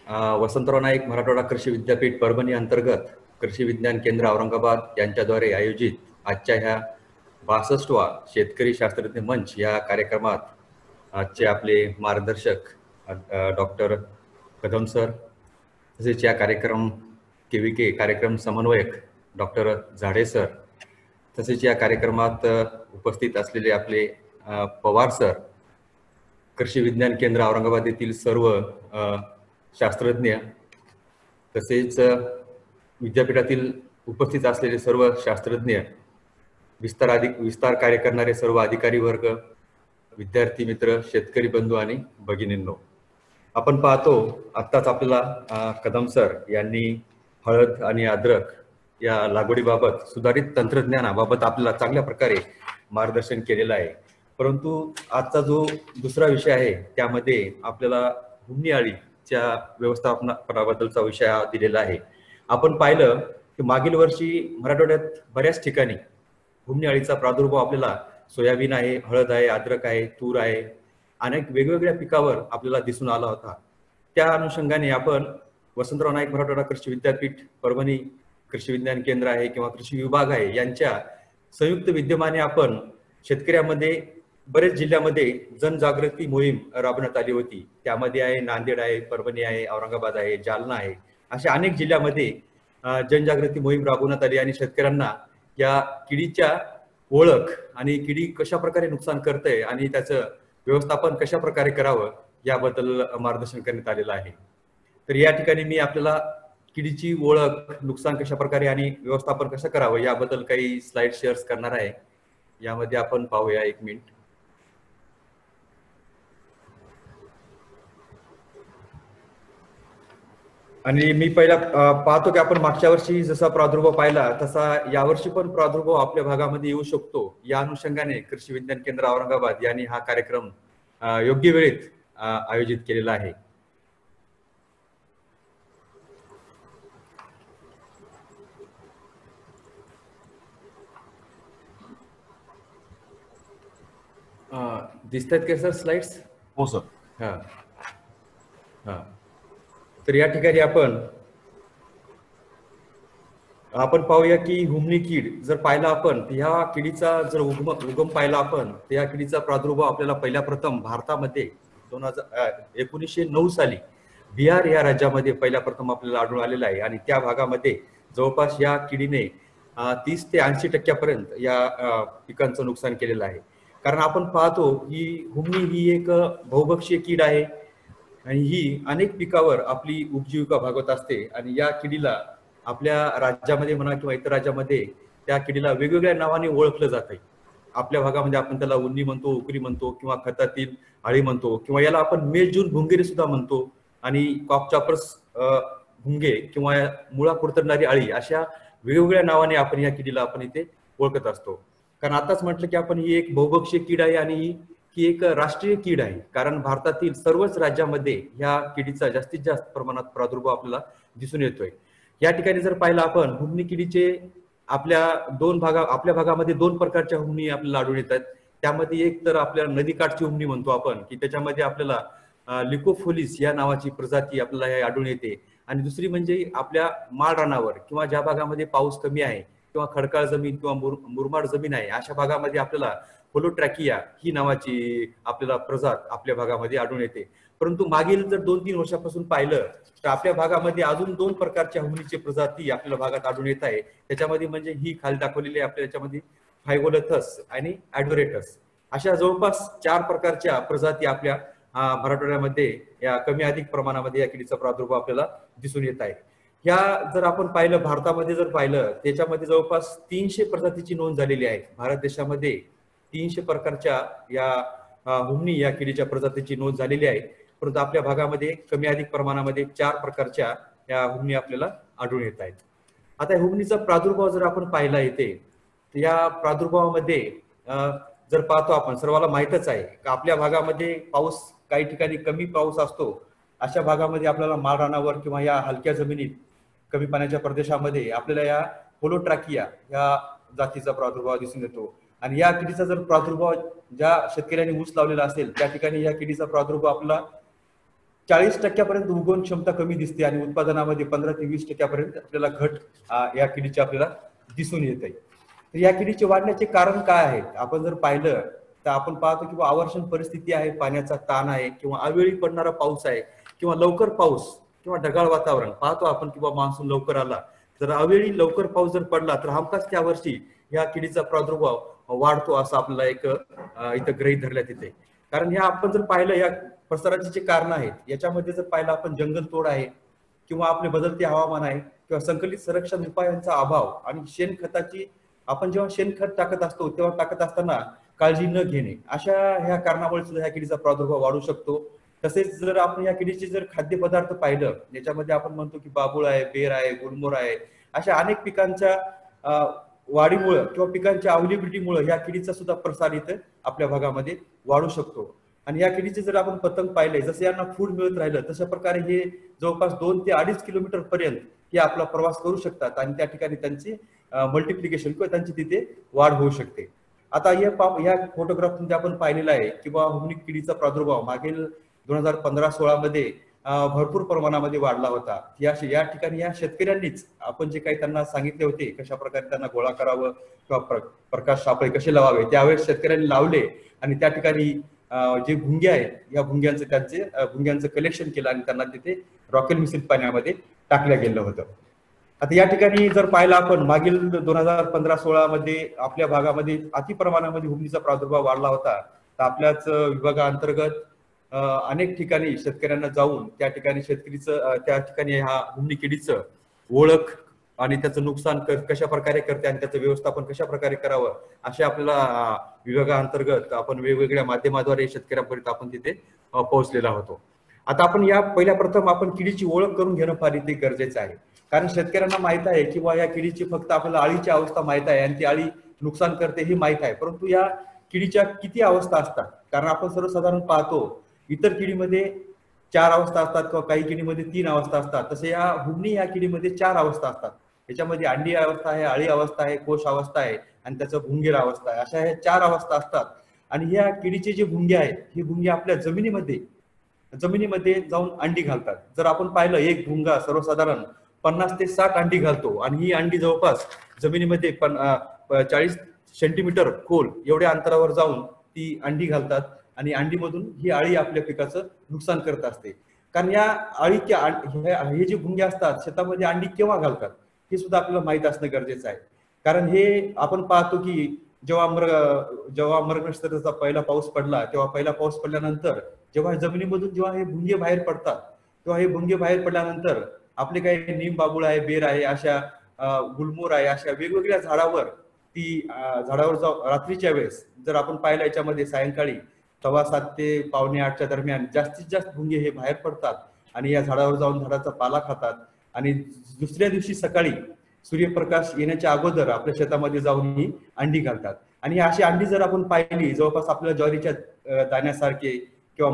वसंतराव नाईक मराठवाडा कृषी विद्यापीठ परभणी अंतर्गत कृषी विज्ञान केंद्र औरंगाबाद यांच्याद्वारे आयोजित आजच्या ह्या 62वा शेतकरी शास्त्रज्ञ मंच या कार्यक्रमात आजचे आपले मार्गदर्शक डॉक्टर कदम सर, तसेच या कार्यक्रम केविके कार्यक्रम समन्वयक डॉक्टर झाडे सर, तसेच या कार्यक्रमात उपस्थित असलेले आपले पवार सर, कृषी विज्ञान केंद्र औरंगाबाद येथील सर्व शास्त्रज्ञ, तसेच विद्यापीठातील उपस्थित असलेले सर्व शास्त्रज्ञ, विस्तार कार्य करणारे सर्व अधिकारी वर्ग, विद्यार्थी मित्र, शेतकरी बंधू आणि भगिनींनो, आपण पाहतो आत्ताच आपल्याला कदम सर यांनी हळद आणि अद्रक या लागवडीबाबत सुधारित तंत्रज्ञानाबाबत आपल्याला चांगल्या प्रकारे मार्गदर्शन केलेलं आहे. परंतु आजचा जो दुसरा विषय आहे त्यामध्ये आपल्याला हुमणी अळीच्या व्यवस्थापनाबद्दलचा विषय दिलेला आहे. आपण पाहिलं की मागील वर्षी मराठवाड्यात बऱ्याच ठिकाणी हुमणी अळीचा प्रादुर्भाव आपल्याला सोयाबीन आहे, हळद आहे, अद्रक आहे, तूर आहे, अनेक वेगवेगळ्या पिकावर आपल्याला दिसून आला होता. त्या अनुषंगाने आपण वसंतराव नाईक मराठवाडा कृषी विद्यापीठ परभणी कृषी विज्ञान केंद्र आहे किंवा कृषी विभाग आहे यांच्या संयुक्त विद्यमाने आपण शेतकऱ्यांमध्ये बरेच जिल्ह्यामध्ये जनजागृती मोहीम राबवण्यात आली होती. त्यामध्ये आहे नांदेड आहे, परभणी आहे, औरंगाबाद आहे, जालना आहे, अशा अनेक जिल्ह्यामध्ये जनजागृती मोहीम राबवण्यात आली आणि शेतकऱ्यांना या किडीच्या ओळख आणि किडी कशा प्रकारे नुकसान करते आणि त्याचं व्यवस्थापन कशा प्रकारे करावं याबद्दल मार्गदर्शन करण्यात आलेलं आहे. तर या ठिकाणी मी आपल्याला किडीची ओळख, नुकसान कशा प्रकारे आणि व्यवस्थापन कसं करावं याबद्दल काही स्लाइड शेअर्स करणार आहे. यामध्ये आपण पाहूया, एक मिनिट. आणि मी पहिला पाहतो की आपण मागच्या वर्षी जसा प्रादुर्भाव पाहिला तसा यावर्षी पण प्रादुर्भाव आपल्या भागामध्ये येऊ शकतो. या अनुषंगाने कृषी विज्ञान केंद्र औरंगाबाद यांनी हा कार्यक्रम योग्य वेळेत आयोजित केलेला आहे. दिसतात का सर स्लाइड्स? हो सर. हा. तर या ठिकाणी आपण पाहूया की हुमणी कीड जर पाहिला आपण, ह्या किडीचा जर उगम पाहिला आपण, त्या किडीचा प्रादुर्भाव आपल्याला पहिल्या प्रथम भारतामध्ये 1909 साली बिहार या राज्यामध्ये पहिल्या प्रथम आपल्याला आढळून आलेला आहे. आणि त्या भागामध्ये जवळपास या किडीने 30 ते 80% या पिकांचं नुकसान केलेलं आहे. कारण आपण पाहतो ही हुमणी ही एक बहुभक्षीय कीड आहे आणि ही अनेक पिकावर आपली उपजीविका भागवत असते. आणि या किडीला आपल्या राज्यामध्ये म्हणा किंवा इतर राज्यामध्ये त्या किडीला वेगवेगळ्या नावाने ओळखलं जाते. आपल्या भागामध्ये आपण त्याला उन्नी म्हणतो, उकरी म्हणतो, किंवा खतातील अळी म्हणतो, किंवा याला आपण मेजून भुंगेरी सुद्धा म्हणतो, आणि कॉकचॉपर्स भुंगे किंवा मुळा कुरतडणारी अळी, अशा वेगवेगळ्या नावाने आपण या किडीला आपण इथे ओळखत असतो. कारण आताच म्हटलं की आपण ही एक बहुभक्षीय कीड आहे आणि ही एक राष्ट्रीय कीड आहे. कारण भारतातील सर्वच राज्यामध्ये ह्या किडीचा जास्तीत जास्त प्रमाणात प्रादुर्भाव आपल्याला दिसून येतोय. या ठिकाणी जर पाहिलं आपण, हुमणी किडीचे आपल्या भागामध्ये 2 प्रकारच्या हुमणी आपल्याला आढळून येतात. त्यामध्ये एक तर आपल्या नदीकाठची हुमणी म्हणतो आपण, की त्याच्यामध्ये आपल्याला लिकोफोलिस या नावाची प्रजाती आपल्याला आढळून येते. आणि दुसरी म्हणजे आपल्या माळरानावर किंवा ज्या भागामध्ये पाऊस कमी आहे किंवा खडकाळ जमीन किंवा मुरमाड जमीन आहे, अशा भागामध्ये आपल्याला होलोट्रॅकिया ही नावाची आपल्याला प्रजात आपल्या भागामध्ये आढळून येते. परंतु मागील जर 2-3 वर्षापासून पाहिलं तर आपल्या भागामध्ये अजून 2 प्रकारच्या हुमणीची प्रजाती आपल्या भागात आढळून येत आहे. त्याच्यामध्ये म्हणजे ही खाली दाखवलेली आपल्या याच्यामध्ये फायगोलथस आणि ॲडोरेटस, अशा जवळपास 4 प्रकारच्या प्रजाती आपल्या मराठवाड्यामध्ये या कमी अधिक प्रमाणामध्ये या किडीचा प्रादुर्भाव आपल्याला दिसून येत आहे. ह्या जर आपण पाहिलं, भारतामध्ये जर पाहिलं, त्याच्यामध्ये जवळपास 300 प्रजातीची नोंद झालेली आहे. भारत देशामध्ये 300 प्रकारच्या या हुमणी या किडीच्या प्रजातीची नोंद झालेली आहे. परंतु आपल्या भागामध्ये कमी अधिक प्रमाणामध्ये 4 प्रकारच्या या हुमणी आपल्याला आढळून येत आहेत. आता हुमणीचा प्रादुर्भाव जर आपण पाहिला येते, तर या प्रादुर्भावामध्ये जर पाहतो आपण, सर्वांना माहीतच आहे की आपल्या भागामध्ये पाऊस काही ठिकाणी कमी पाऊस असतो. अशा भागामध्ये आपल्याला माळरानावर किंवा या हलक्या जमिनीत कमी पाण्याच्या प्रदेशामध्ये आपल्याला या होलोट्रॅकिया या जातीचा प्रादुर्भाव दिसून येतो. आणि या किडीचा जर प्रादुर्भाव ज्या शेतकऱ्यांनी ऊस लावलेला असेल त्या ठिकाणी या किडीचा प्रादुर्भाव आपला 40% उगवण क्षमता कमी दिसते आणि उत्पादनामध्ये 15 ते 20% आपल्याला घट या किडीची आपल्याला दिसून येते. तर या किडीचे वाढण्याचे कारण काय आहेत आपण जर पाहिलं तर आपण पाहतो की आवर्षण परिस्थिती आहे, पाण्याचा ताण आहे किंवा अवेळी पडणारा पाऊस आहे किंवा लवकर पाऊस किंवा ढगाळ वातावरण पाहतो आपण किंवा मान्सून लवकर आला, जर अवेळी लवकर पाऊस जर पडला तर हमखास त्या वर्षी या किडीचा प्रादुर्भाव वाढतो असं आपल्याला एक इथं गृहीत धरण्यात येते. कारण ह्या आपण जर पाहिलं या प्रसाराची जे कारण आहेत याच्यामध्ये जर पाहिलं आपण जंगलतोड आहे किंवा आपले बदलते हवामान आहे किंवा संकलित संरक्षण उपायांचा अभाव आणि शेणखताची आपण जेव्हा शेणखत टाकत असतो तेव्हा टाकत असताना काळजी न घेणे, अशा ह्या कारणामुळे सुद्धा ह्या किडीचा प्रादुर्भाव वाढू शकतो. तसेच जर आपण या किडीचे जर खाद्यपदार्थ पाहिलं याच्यामध्ये आपण म्हणतो की बाबूळ आहे, बेर आहे, गुलमोर आहे, अशा अनेक पिकांच्या वाढीमुळे किंवा पिकांच्या अवेलेबिलिटीमुळे या किडीचा सुद्धा प्रसार इथं आपल्या भागामध्ये वाढू शकतो. आणि या किडीचे जर आपण पतंग पाहिले जसं यांना फूड मिळत राहिलं तशा प्रकारे हे जवळपास 2 ते 2.5 किलोमीटर पर्यंत हे आपला प्रवास करू शकतात आणि त्या ठिकाणी त्यांची मल्टिप्लिकेशन किंवा त्यांची तिथे वाढ होऊ शकते. आता या फोटोग्राफमध्ये आपण पाहिलेलं आहे किंवा हुमणी किडीचा प्रादुर्भाव मागील 2015-16 मध्ये भरपूर प्रमाणामध्ये वाढला होता. या ठिकाणी या शेतकऱ्यांनीच आपण जे काही त्यांना सांगितले होते कशा प्रकारे त्यांना गोळा करावं किंवा प्रकाश सापळे कसे लावावे त्यावेळेस शेतकऱ्यांनी लावले आणि त्या ठिकाणी जे भुंगे आहेत या भुंग्यांचं कलेक्शन केलं आणि त्यांना तिथे रॉकेल मिश्रित पाण्यामध्ये टाकलं गेलं होतं. आता या ठिकाणी जर पाहिलं आपण मागील 2015-16 मध्ये आपल्या भागामध्ये अति प्रमाणामध्ये हुमणीचा प्रादुर्भाव वाढला होता. तर आपल्याच विभागाअंतर्गत अनेक ठिकाणी शेतकऱ्यांना जाऊन त्या ठिकाणी त्या ठिकाणी ह्या हुमणी किडीचं ओळख आणि त्याचं नुकसान कशा प्रकारे करते आणि त्याचं व्यवस्थापन कशा प्रकारे करावं असे आपल्याला विभागाअंतर्गत आपण वेगवेगळ्या माध्यमाद्वारे शेतकऱ्यांपर्यंत आपण तिथे पोहोचलेला होतो. आता आपण या पहिल्या प्रथम आपण किडीची ओळख करून घेणं फार इथे गरजेचं आहे. कारण शेतकऱ्यांना माहित आहे किंवा या किडीची फक्त आपल्याला अळीची अवस्था माहित आहे आणि ती अळी नुकसान करते हे माहित आहे, परंतु या किडीच्या किती अवस्था असतात कारण आपण सर्वसाधारण पाहतो इतर किडीमध्ये 4 अवस्था असतात किंवा काही किडीमध्ये 3 अवस्था असतात, तसे या हुमणी या किडीमध्ये 4 अवस्था असतात. त्याच्यामध्ये अंडी अवस्था आहे, अळी अवस्था आहे, कोश अवस्था आहे आणि त्याचं भुंगेर अवस्था आहे, अशा ह्या 4 अवस्था असतात. आणि ह्या किडीचे जे भुंगे आहेत हे भुंगे आपल्या जमिनीमध्ये जाऊन अंडी घालतात. जर आपण पाहिलं एक भुंगा सर्वसाधारण 50 ते 60 अंडी घालतो आणि ही अंडी जवळपास जमिनीमध्ये 40 सेंटीमीटर खोल एवढ्या अंतरावर जाऊन ती अंडी घालतात आणि अंडीमधून ही अळी आपल्या पिकाचं नुकसान करत असते. कारण या अळीच्या हे जे भुंगे असतात शेतामध्ये अंडी केव्हा घालतात हे सुद्धा आपल्याला माहित असणं गरजेचं आहे. कारण हे आपण पाहतो की जेव्हा मृगनक्षत्राचा पहिला पाऊस पडला तेव्हा पहिला पाऊस पडल्यानंतर जेव्हा जमिनीमधून जेव्हा हे भुंगे बाहेर पडतात तेव्हा हे भुंगे बाहेर पडल्यानंतर आपले काही नीम बाबूळ आहे, बेर आहे, अशा गुलमोर आहे, अशा वेगवेगळ्या झाडावर झाडावर रात्रीच्या वेळेस जर आपण पाहिलं याच्यामध्ये सायंकाळी 7:15 ते 7:45च्या दरम्यान जास्तीत जास्त भुंगे हे बाहेर पडतात आणि या झाडावर जाऊन झाडाचा पाला खातात आणि दुसऱ्या दिवशी सकाळी सूर्यप्रकाश येण्याच्या अगोदर आपल्या शेतामध्ये जाऊन ही अंडी घालतात. आणि अशी अंडी जर आपण पाहिली जवळपास आपल्याला ज्वारीच्या दाण्यासारखे किंवा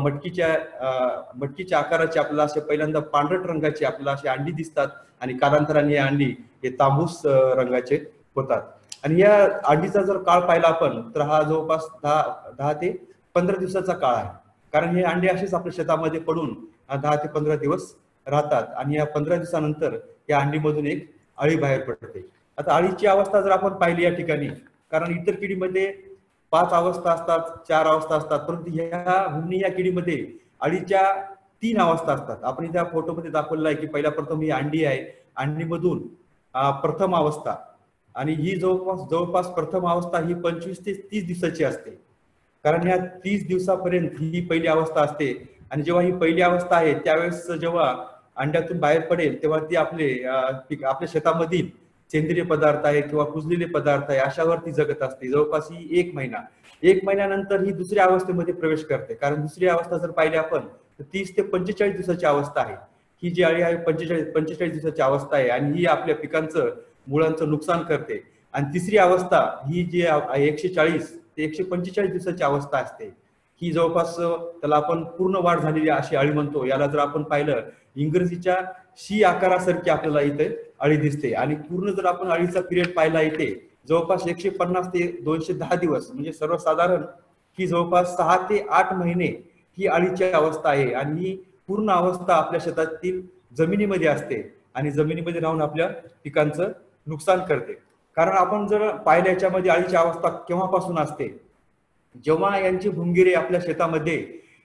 मटकीच्या आकाराचे आपल्याला असे पहिल्यांदा पांढरट रंगाचे आपल्याला अशी अंडी दिसतात आणि कालांतराने या अंडी हे तांबूस रंगाचे होतात. आणि या अंडीचा जर काळ पाहिला आपण तर हा जवळपास 10 ते 15 दिवसाचा काळ आहे. कारण हे अंडे असेच आपल्या शेतामध्ये पडून 10 ते 15 दिवस राहतात आणि या 15 दिवसानंतर या अंडीमधून एक अळी बाहेर पडते. आता अळीची अवस्था जर आपण पाहिली या ठिकाणी कारण इतर किडीमध्ये 5 अवस्था असतात, 4 अवस्था असतात, परंतु हुमणी या किडीमध्ये अळीच्या 3 अवस्था असतात. आपण त्या फोटोमध्ये दाखवलेला आहे की पहिला प्रथम ही अंडी आहे, अंडीमधून प्रथम अवस्था आणि ही जवळपास प्रथम अवस्था ही 25 ते 30 दिवसाची असते. कारण या 30 दिवसापर्यंत ही पहिली अवस्था असते आणि जेव्हा ही पहिली अवस्था आहे त्यावेळेस जेव्हा अंड्यातून बाहेर पडेल तेव्हा ती आपल्या शेतामधील सेंद्रिय पदार्थ आहे किंवा कुजलेले पदार्थ आहे अशावरती जगत असते. जवळपास ही 1 महिन्यानंतर ही दुसऱ्या अवस्थेमध्ये प्रवेश करते. कारण दुसरी अवस्था जर पाहिली आपण तर 30 ते 45 दिवसाची अवस्था आहे. ही जी अळी आहे 45 दिवसाची अवस्था आहे आणि ही आपल्या पिकांचं मुळांचं नुकसान करते. आणि तिसरी अवस्था ही जी 140 ते 145 दिवसाची अवस्था असते. ही जवळपास त्याला आपण पूर्ण वाढ झालेली अशी अळी म्हणतो. याला जर आपण पाहिलं इंग्रजीच्या शी आकारासारखी आपल्याला इथे अळी दिसते आणि पूर्ण जर आपण अळीचा पिरियड पाहिला इथे जवळपास 150 ते 210 दिवस म्हणजे सर्वसाधारण ही जवळपास 6 ते 8 महिने ही अळीची अवस्था आहे. आणि ही पूर्ण अवस्था आपल्या शेतातील जमिनीमध्ये असते आणि जमिनीमध्ये राहून आपल्या पिकांचं नुकसान करते. कारण आपण जर पाहिलं याच्यामध्ये अळीची अवस्था केव्हापासून असते, जेव्हा यांची भुंगिरे आपल्या शेतामध्ये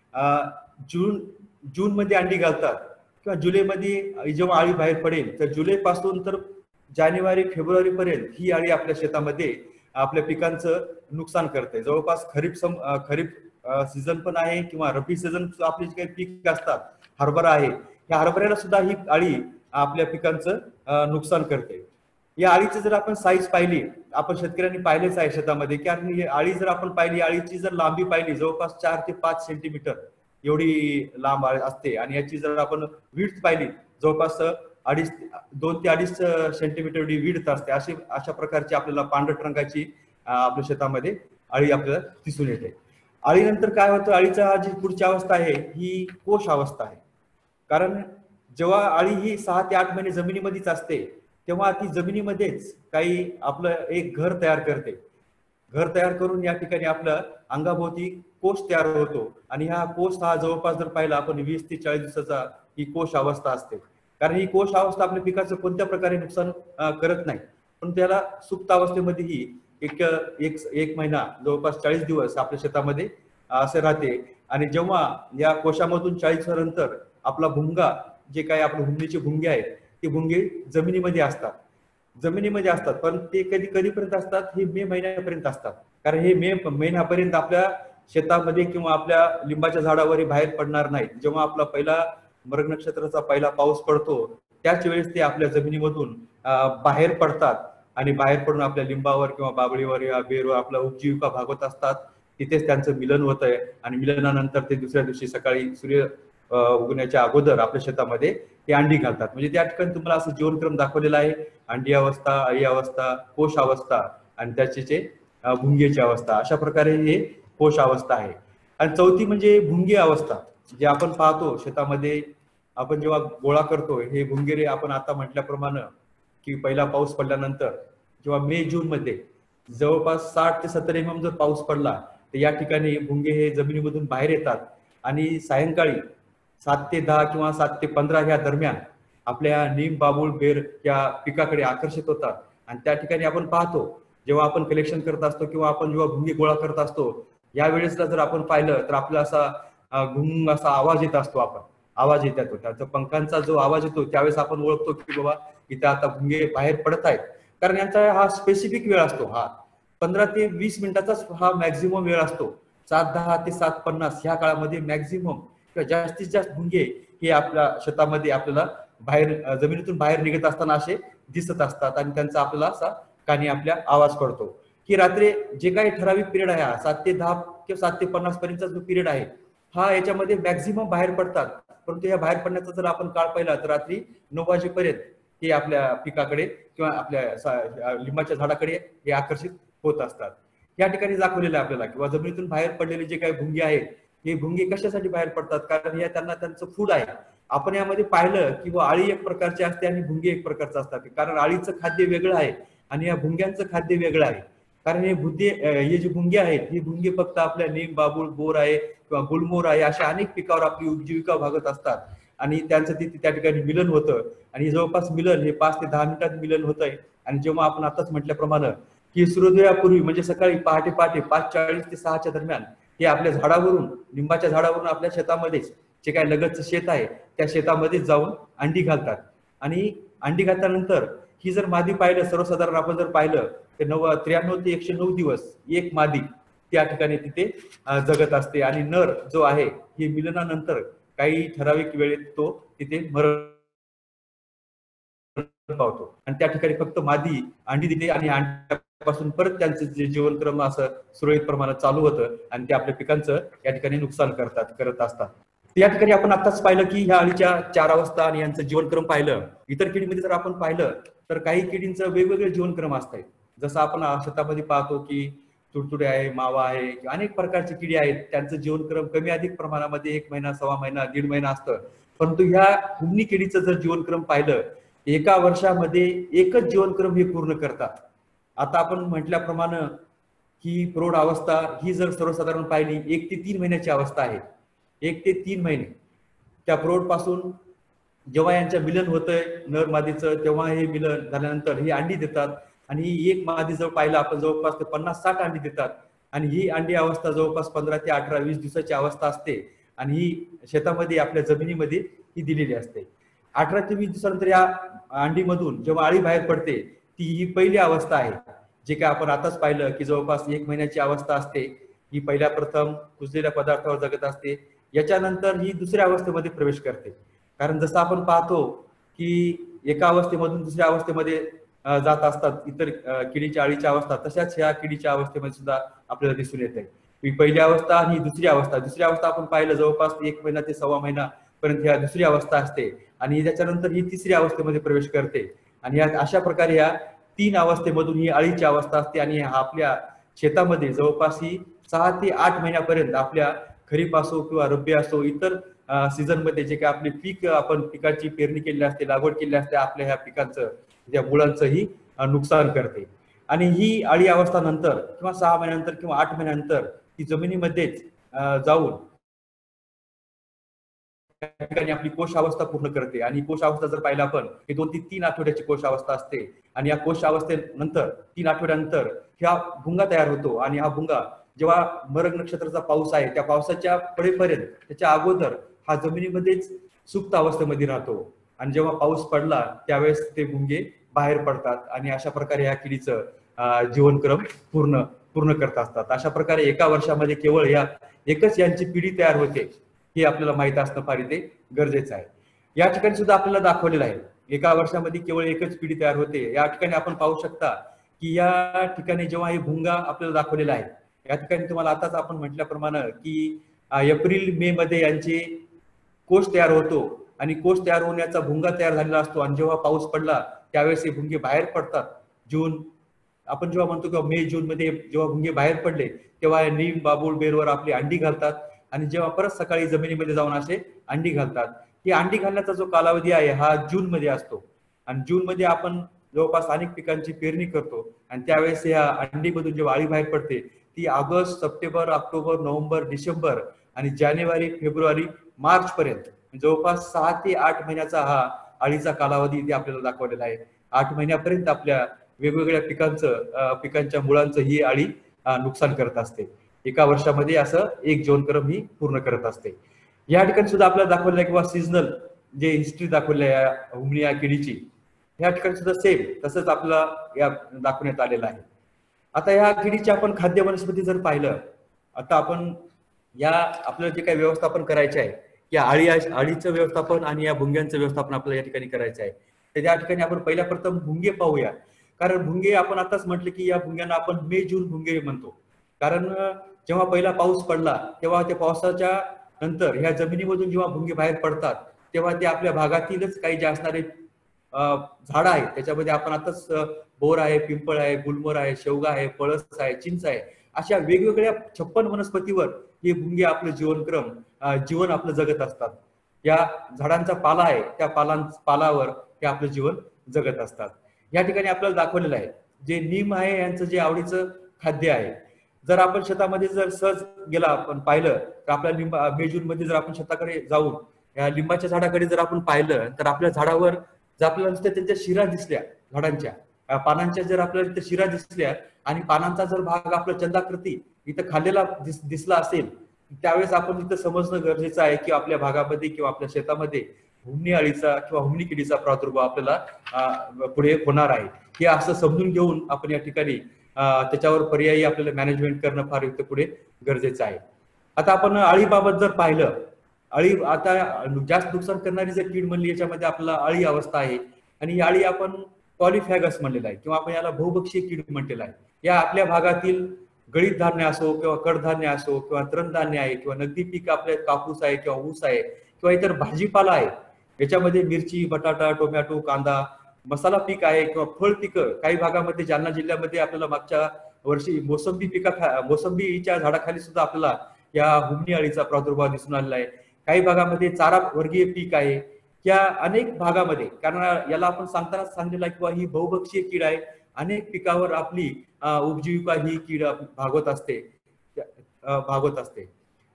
जून जून मध्ये अंडी घालतात किंवा जुलैमध्ये जेव्हा अळी बाहेर पडेल, तर जुलैपासून तर जानेवारी फेब्रुवारी पर्यंत ही अळी आपल्या शेतामध्ये आपल्या पिकांचं नुकसान करते. जवळपास खरीप सीझन पण आहे किंवा रब्बी सीझन आपले जे काही पीक असतात, हरभरा आहे, या हरभऱ्याला सुद्धा ही अळी आपल्या पिकांचं नुकसान करते. या अळीची जर आपण साईज पाहिली, आपण शेतकऱ्यांनी पाहिलेच आहे शेतामध्ये, कारण ही अळी जर आपण पाहिली, अळीची जर लांबी पाहिली जवळपास 4 ते 5 सेंटीमीटर एवढी लांब अळी आणि याची जर आपण विड्थ पाहिली जवळपास 2 ते 2.5 सेंटीमीटर एवढी विड्थ असते. अशा प्रकारची आपल्याला पांढरट रंगाची आपल्या शेतामध्ये अळी आपल्याला दिसून येते. अळीनंतर काय होतं, अळीचा जी पुढची अवस्था आहे ही कोश अवस्था आहे. कारण जेव्हा अळी ही 6 ते 8 महिने जमिनीमध्येच असते, तेव्हा ती जमिनीमध्येच काही आपलं एक घर तयार करते. घर तयार करून या ठिकाणी आपलं अंगाभोवती कोश तयार होतो आणि हा कोश हा जवळपास जर पाहिला आपण 20 ते 40 दिवसाचा ही कोश अवस्था असते. कारण ही कोश अवस्था आपल्या पिकाचं कोणत्या प्रकारे नुकसान करत नाही, पण त्याला सुप्त अवस्थेमध्येही एक एक एक महिना जवळपास 40 दिवस आपल्या शेतामध्ये असे राहते. आणि जेव्हा या कोशामधून 40 नंतर आपला भुंगा, जे काही आपले हुमणीचे भुंगे आहेत, ते भुंगे जमिनीमध्ये असतात पण ते कधीपर्यंत असतात, हे मे महिन्यापर्यंत असतात. कारण हे मे महिन्यापर्यंत आपल्या शेतामध्ये किंवा आपल्या लिंबाच्या झाडावर बाहेर पडणार नाहीत. जेव्हा आपला पहिला मृग नक्षत्राचा पहिला पाऊस पडतो त्याच वेळेस ते आपल्या जमिनीमधून बाहेर पडतात आणि बाहेर पडून आपल्या लिंबावर किंवा बाबळीवर या बेरवर आपला उपजीविका भागवत असतात. तिथेच त्यांचं मिलन होत आहे आणि मिलनानंतर ते दुसऱ्या दिवशी सकाळी सूर्य उगवण्याच्या अगोदर आपल्या शेतामध्ये ते अंडी घालतात. म्हणजे त्या ठिकाणी तुम्हाला असं जीवनक्रम दाखवलेला आहे, अंडी अवस्था, अळी अवस्था, कोश अवस्था आणि त्याचे भुंगेची अवस्था. अशा प्रकारे हे कोश अवस्था आहे. आणि चौथी म्हणजे भुंगे अवस्था, जे आपण पाहतो शेतामध्ये आपण जेव्हा गोळा करतो हे भुंगेरे. आपण आता म्हटल्याप्रमाणे की पहिला पाऊस पडल्यानंतर जेव्हा मे जून मध्ये जवळपास 60 ते 70 mm जर पाऊस पडला, तर या ठिकाणी भुंगे हे जमिनीमधून बाहेर येतात आणि सायंकाळी 7 ते 10 किंवा 7 ते 15 ह्या दरम्यान आपल्या नीम, बाबूळ, बेर या पिकाकडे आकर्षित होतात. आणि त्या ठिकाणी आपण पाहतो, जेव्हा आपण कलेक्शन करत असतो किंवा आपण जेव्हा भुंगे गोळा करत असतो, या वेळेसला जर आपण पाहिलं तर आपला असा घुंग असा आवाज येत असतो. आवाज येत येतो त्याचा पंखांचा जो आवाज येतो, त्यावेळेस आपण ओळखतो की बाबा इथे आता भुंगे बाहेर पडत आहेत. कारण यांचा हा स्पेसिफिक वेळ असतो, हा 15 ते 20 मिनिटाचाच हा मॅक्झिमम वेळ असतो. 7:10 ते 7:50 ह्या काळामध्ये मॅक्झिमम किंवा जास्तीत जास्त भुंगे हे आपल्या शेतामध्ये आपल्याला बाहेर जमिनीतून बाहेर निघत असताना असे दिसत असतात आणि त्यांचा आपल्याला असा कानी आपल्या आवाज पडतो. की रात्री जे काही ठराविक पिरियड आहे, 7 ते 10 किंवा 7 ते 50 पर्यंतचा जो पिरियड आहे, हा याच्यामध्ये मॅक्झिमम बाहेर पडतात. परंतु या बाहेर पडण्याचा जर आपण काळ पाहिला तर रात्री 9 वाजेपर्यंत हे आपल्या पिकाकडे किंवा आपल्या लिंबाच्या झाडाकडे हे आकर्षित होत असतात. या ठिकाणी दाखवलेलं आहे आपल्याला किंवा जमिनीतून बाहेर पडलेले जे काही भुंगे आहेत, हे भुंगे कशासाठी बाहेर पडतात, कारण हे त्यांना त्यांचं फूड आहे. आपण यामध्ये पाहिलं की अळी एक प्रकारची असते आणि भुंगे एक प्रकारचं असतात. कारण अळीचं खाद्य वेगळं आहे आणि या भुंग्यांचं खाद्य वेगळं आहे. कारण हे जे भुंगे आहेत, हे भुंगे फक्त आपल्या नीम, बाबूळ, बोर आहे किंवा गुलमोर आहे अशा अनेक पिकावर आपली उपजीविका भागत असतात आणि त्यांचं तिथे त्या ठिकाणी मिलन होतं. आणि जवळपास मिलन हे 5 ते 10 मिनिटात मिलन होत आहे. आणि जेव्हा आपण आताच म्हटल्याप्रमाणे की सूर्योदयापूर्वी म्हणजे सकाळी पहाटे 5:40 ते 6च्या दरम्यान हे आपल्या झाडावरून, लिंबाच्या झाडावरून आपल्या शेतामध्ये जे काही लगतचं शेत आहे त्या शेतामध्ये जाऊन अंडी घालतात. आणि अंडी घातल्यानंतर ही जर मादी पाहिलं, सर्वसाधारण आपण जर पाहिलं तर 93 ते 109 दिवस एक मादी त्या ठिकाणी तिथे जगत असते. आणि नर जो आहे हे मिलनानंतर काही ठराविक वेळेत तो तिथे मरण पावतो आणि त्या ठिकाणी फक्त मादी अंडी दिली आणि अंड्यापासून परत त्यांचं जे जीवनक्रम असं सुरळीत प्रमाणात चालू होतं आणि ते आपल्या पिकांचं या ठिकाणी नुकसान करत असतात. या ठिकाणी आपण आताच पाहिलं की ह्या अळीच्या 4 अवस्था आणि यांचं जीवनक्रम पाहिलं. इतर किडीमध्ये जर आपण पाहिलं तर काही किडींचं वेगवेगळे जीवनक्रम असतात. जसं आपण शेतामध्ये पाहतो की तुडतुडे आहे, मावा आहे, अनेक प्रकारची किडी आहेत, त्यांचं जीवनक्रम कमी अधिक प्रमाणामध्ये 1 महिना, 1.25 महिना, 1.5 महिना असतं. परंतु ह्या हुमणी किडीचं जर जीवनक्रम पाहिलं, एका वर्षामध्ये एकच जीवनक्रम हे पूर्ण करतात. आता आपण म्हटल्याप्रमाणे ही प्रौढ अवस्था ही जर सर्वसाधारण पाहिली 1 ते 3 महिन्याची अवस्था आहे. 1 ते 3 महिने त्या प्रौढ पासून जेव्हा यांचं मिलन होतंय नर मादीचं, तेव्हा हे मिलन झाल्यानंतर ही अंडी देतात आणि ही एक मादी जर पाहिलं आपण जवळपास ते 50-60 अंडी देतात आणि ही अंडी अवस्था जवळपास 15 ते 18-20 दिवसाची अवस्था असते आणि ही शेतामध्ये आपल्या जमिनीमध्ये ही दिलेली असते. 18 ते 20 दिवसानंतर या अंडीमधून जेव्हा अळी बाहेर पडते ती ही पहिली अवस्था आहे. जे काय आपण आताच पाहिलं की जवळपास 1 महिन्याची अवस्था असते. ही पहिल्या प्रथम कुजलेल्या पदार्थावर जगत असते. याच्यानंतर ही दुसऱ्या अवस्थेमध्ये प्रवेश करते. कारण जसं आपण पाहतो की एका अवस्थेमधून दुसऱ्या अवस्थेमध्ये जात असतात इतर किडीच्या अळीच्या अवस्था, तशाच ह्या किडीच्या अवस्थेमध्ये सुद्धा आपल्याला दिसून येत आहे. ही पहिली अवस्था आणि ही दुसरी अवस्था. दुसरी अवस्था आपण पाहिलं जवळपास 1 महिना ते 1.25 महिना पर्यंत ह्या दुसरी अवस्था असते आणि त्याच्यानंतर ही तिसरी अवस्थेमध्ये प्रवेश करते आणि अशा प्रकारे या 3 अवस्थेमधून ही अळीची अवस्था असते आणि आपल्या शेतामध्ये जवळपास ही 6 ते 8 महिन्यापर्यंत आपल्या खरीप असो किंवा रब्बी असो इतर सीझन मध्ये जे काही आपले पीक आपण पिकाची पेरणी केलेली असते, लागवड केलेली असते, आपल्या ह्या पिकांचं त्या मुळांचंही नुकसान करते. आणि ही अळी अवस्था नंतर किंवा 6 महिन्यानंतर किंवा 8 महिन्यानंतर ती जमिनीमध्येच जाऊन त्या ठिकाणी आपली कोश अवस्था पूर्ण करते आणि कोश अवस्था जर पाहिलं आपण ही 2 ते 3 आठवड्याची कोश अवस्था असते आणि या कोश अवस्थेनंतर 3 आठवड्यानंतर ह्या भुंगा तयार होतो आणि हा भुंगा जेव्हा मृग नक्षत्राचा पाऊस आहे त्या पावसाच्या पडेपर्यंत त्याच्या अगोदर हा जमिनीमध्येच सुप्त अवस्थेमध्ये राहतो आणि जेव्हा पाऊस पडला त्यावेळेस ते भुंगे बाहेर पडतात आणि अशा प्रकारे या किडीचं जीवनक्रम पूर्ण करत असतात. अशा प्रकारे एका वर्षामध्ये केवळ या एकच यांची पिढी तयार होते हे आपल्याला माहित असणं फार इथे गरजेचं आहे. या ठिकाणी सुद्धा आपल्याला दाखवलेलं आहे एका वर्षामध्ये केवळ एकच पिढी तयार होते. या ठिकाणी आपण पाहू शकता की या ठिकाणी जेव्हा हे भुंगा आपल्याला दाखवलेला आहे या ठिकाणी तुम्हाला आताच आपण म्हटल्याप्रमाणे की एप्रिल मे मध्ये यांचे कोश तयार होतो आणि कोश तयार होण्याचा भुंगा तयार झालेला असतो आणि जेव्हा पाऊस पडला त्यावेळेस हे भुंगे बाहेर पडतात. जून आपण जेव्हा म्हणतो किंवा मे जून मध्ये जेव्हा भुंगे बाहेर पडले तेव्हा नीम बाबूळ बेरवर आपली अंडी घालतात आणि जेव्हा परत सकाळी जमिनीमध्ये जाऊन असे अंडी घालतात. ही अंडी घालण्याचा जो कालावधी आहे हा जून मध्ये असतो आणि जून मध्ये आपण जवळपास अनेक पिकांची पेरणी करतो आणि त्यावेळेस या अंडीमधून जेव्हा अळी बाहेर पडते ती August, September, October, November, December आणि जानेवारी, फेब्रुवारी, मार्च पर्यंत जवळपास 6 ते 8 महिन्याचा हा अळीचा कालावधी इथे आपल्याला दाखवलेला आहे. 8 महिन्यापर्यंत आपल्या वेगवेगळ्या पिकांच्या मुळांचं ही अळी नुकसान करत असते. एका वर्षामध्ये असं एक जीवनक्रम ही पूर्ण करत असते. या ठिकाणी सुद्धा आपल्याला दाखवलेलं आहे किंवा सीझनल जे हिस्ट्री दाखवली आहे हुमणी या किडीची या ठिकाणी सुद्धा सेम तसंच आपल्याला या दाखवण्यात आलेलं आहे. आता या किडीचे आपण खाद्य वनस्पती जर पाहिलं, आता आपण या आपल्याला जे काही व्यवस्थापन करायचे आहे या अळीचं व्यवस्थापन आणि या भुंग्यांचं व्यवस्थापन आपल्याला या ठिकाणी करायचं आहे. तर या ठिकाणी आपण पहिल्या प्रथम भुंगे पाहूया. कारण भुंगे आपण आताच म्हटलं की या भुंग्यांना आपण मे जून भुंगे म्हणतो. कारण जेव्हा पहिला पाऊस पडला तेव्हा त्या पावसाच्या नंतर ह्या जमिनीमधून जेव्हा भुंगे बाहेर पडतात तेव्हा ते आपल्या भागातीलच काही जे असणारे झाड आहेत त्याच्यामध्ये आपण आताच बोर आहे, पिंपळ आहे, गुलमोर आहे, शेवगा आहे, पळस आहे, चिंच आहे, अशा वेगवेगळ्या 56 वनस्पतीवर हे भुंगे आपलं जीवन आपलं जगत असतात. या झाडांचा पाला आहे त्या पालावर हे आपलं जीवन जगत असतात. या ठिकाणी आपल्याला दाखवलेलं आहे जे नीम आहे यांचं जे आवडीचं खाद्य आहे. जर आपण शेतामध्ये जर सहज गेला आपण पाहिलं तर आपल्या मे जून मध्ये जर आपण शेताकडे जाऊन या लिंबाच्या झाडाकडे जर आपण पाहिलं तर आपल्या झाडावर जर आपल्याला नुसत्या त्यांच्या शिरा दिसल्या झाडांच्या पानांच्या जर आपल्याला तिथे शिरा दिसल्या आणि पानांचा जर भाग आपला चंदाकृती इथं खाल्लेला दिसला असेल त्यावेळेस आपण इथं समजणं गरजेचं आहे की आपल्या भागामध्ये किंवा आपल्या शेतामध्ये हुमणी अळीचा किंवा हुमणी किडीचा प्रादुर्भाव आपल्याला पुढे होणार आहे. हे असं समजून घेऊन आपण या ठिकाणी त्याच्यावर पर्यायी आपल्याला मॅनेजमेंट करणं फार इथं पुढे गरजेचं आहे. आता आपण अळीबाबत जर पाहिलं, अळी आता जास्त नुकसान करणारी जर कीड म्हणली याच्यामध्ये आपल्याला अळी अवस्था आहे आणि ही अळी आपण पॉलिफॅगस म्हणलेला आहे किंवा आपण याला बहुभक्षीय कीड म्हटलेला आहे. या आपल्या भागातील गळीत धान्य असो किंवा कडधान्य असो किंवा तृणधान्य आहे किंवा नगदी पीक आपल्या कापूस आहे किंवा ऊस आहे किंवा इतर भाजीपाला आहे याच्यामध्ये मिरची, बटाटा, टोमॅटो, कांदा, मसाला पीक आहे किंवा फळ पिकं काही भागामध्ये जालना जिल्ह्यामध्ये आपल्याला मागच्या वर्षी मोसंबीच्या झाडाखाली सुद्धा आपल्याला या हुमणी अळीचा प्रादुर्भाव दिसून आलेला आहे. काही भागामध्ये चारा वर्गीय पीक आहे. या अनेक भागामध्ये कारण याला आपण सांगतानाच सांगितलं आहे किंवा ही बहुभक्षीय कीड आहे. अनेक पिकावर आपली उपजीविका ही कीड भागवत असते.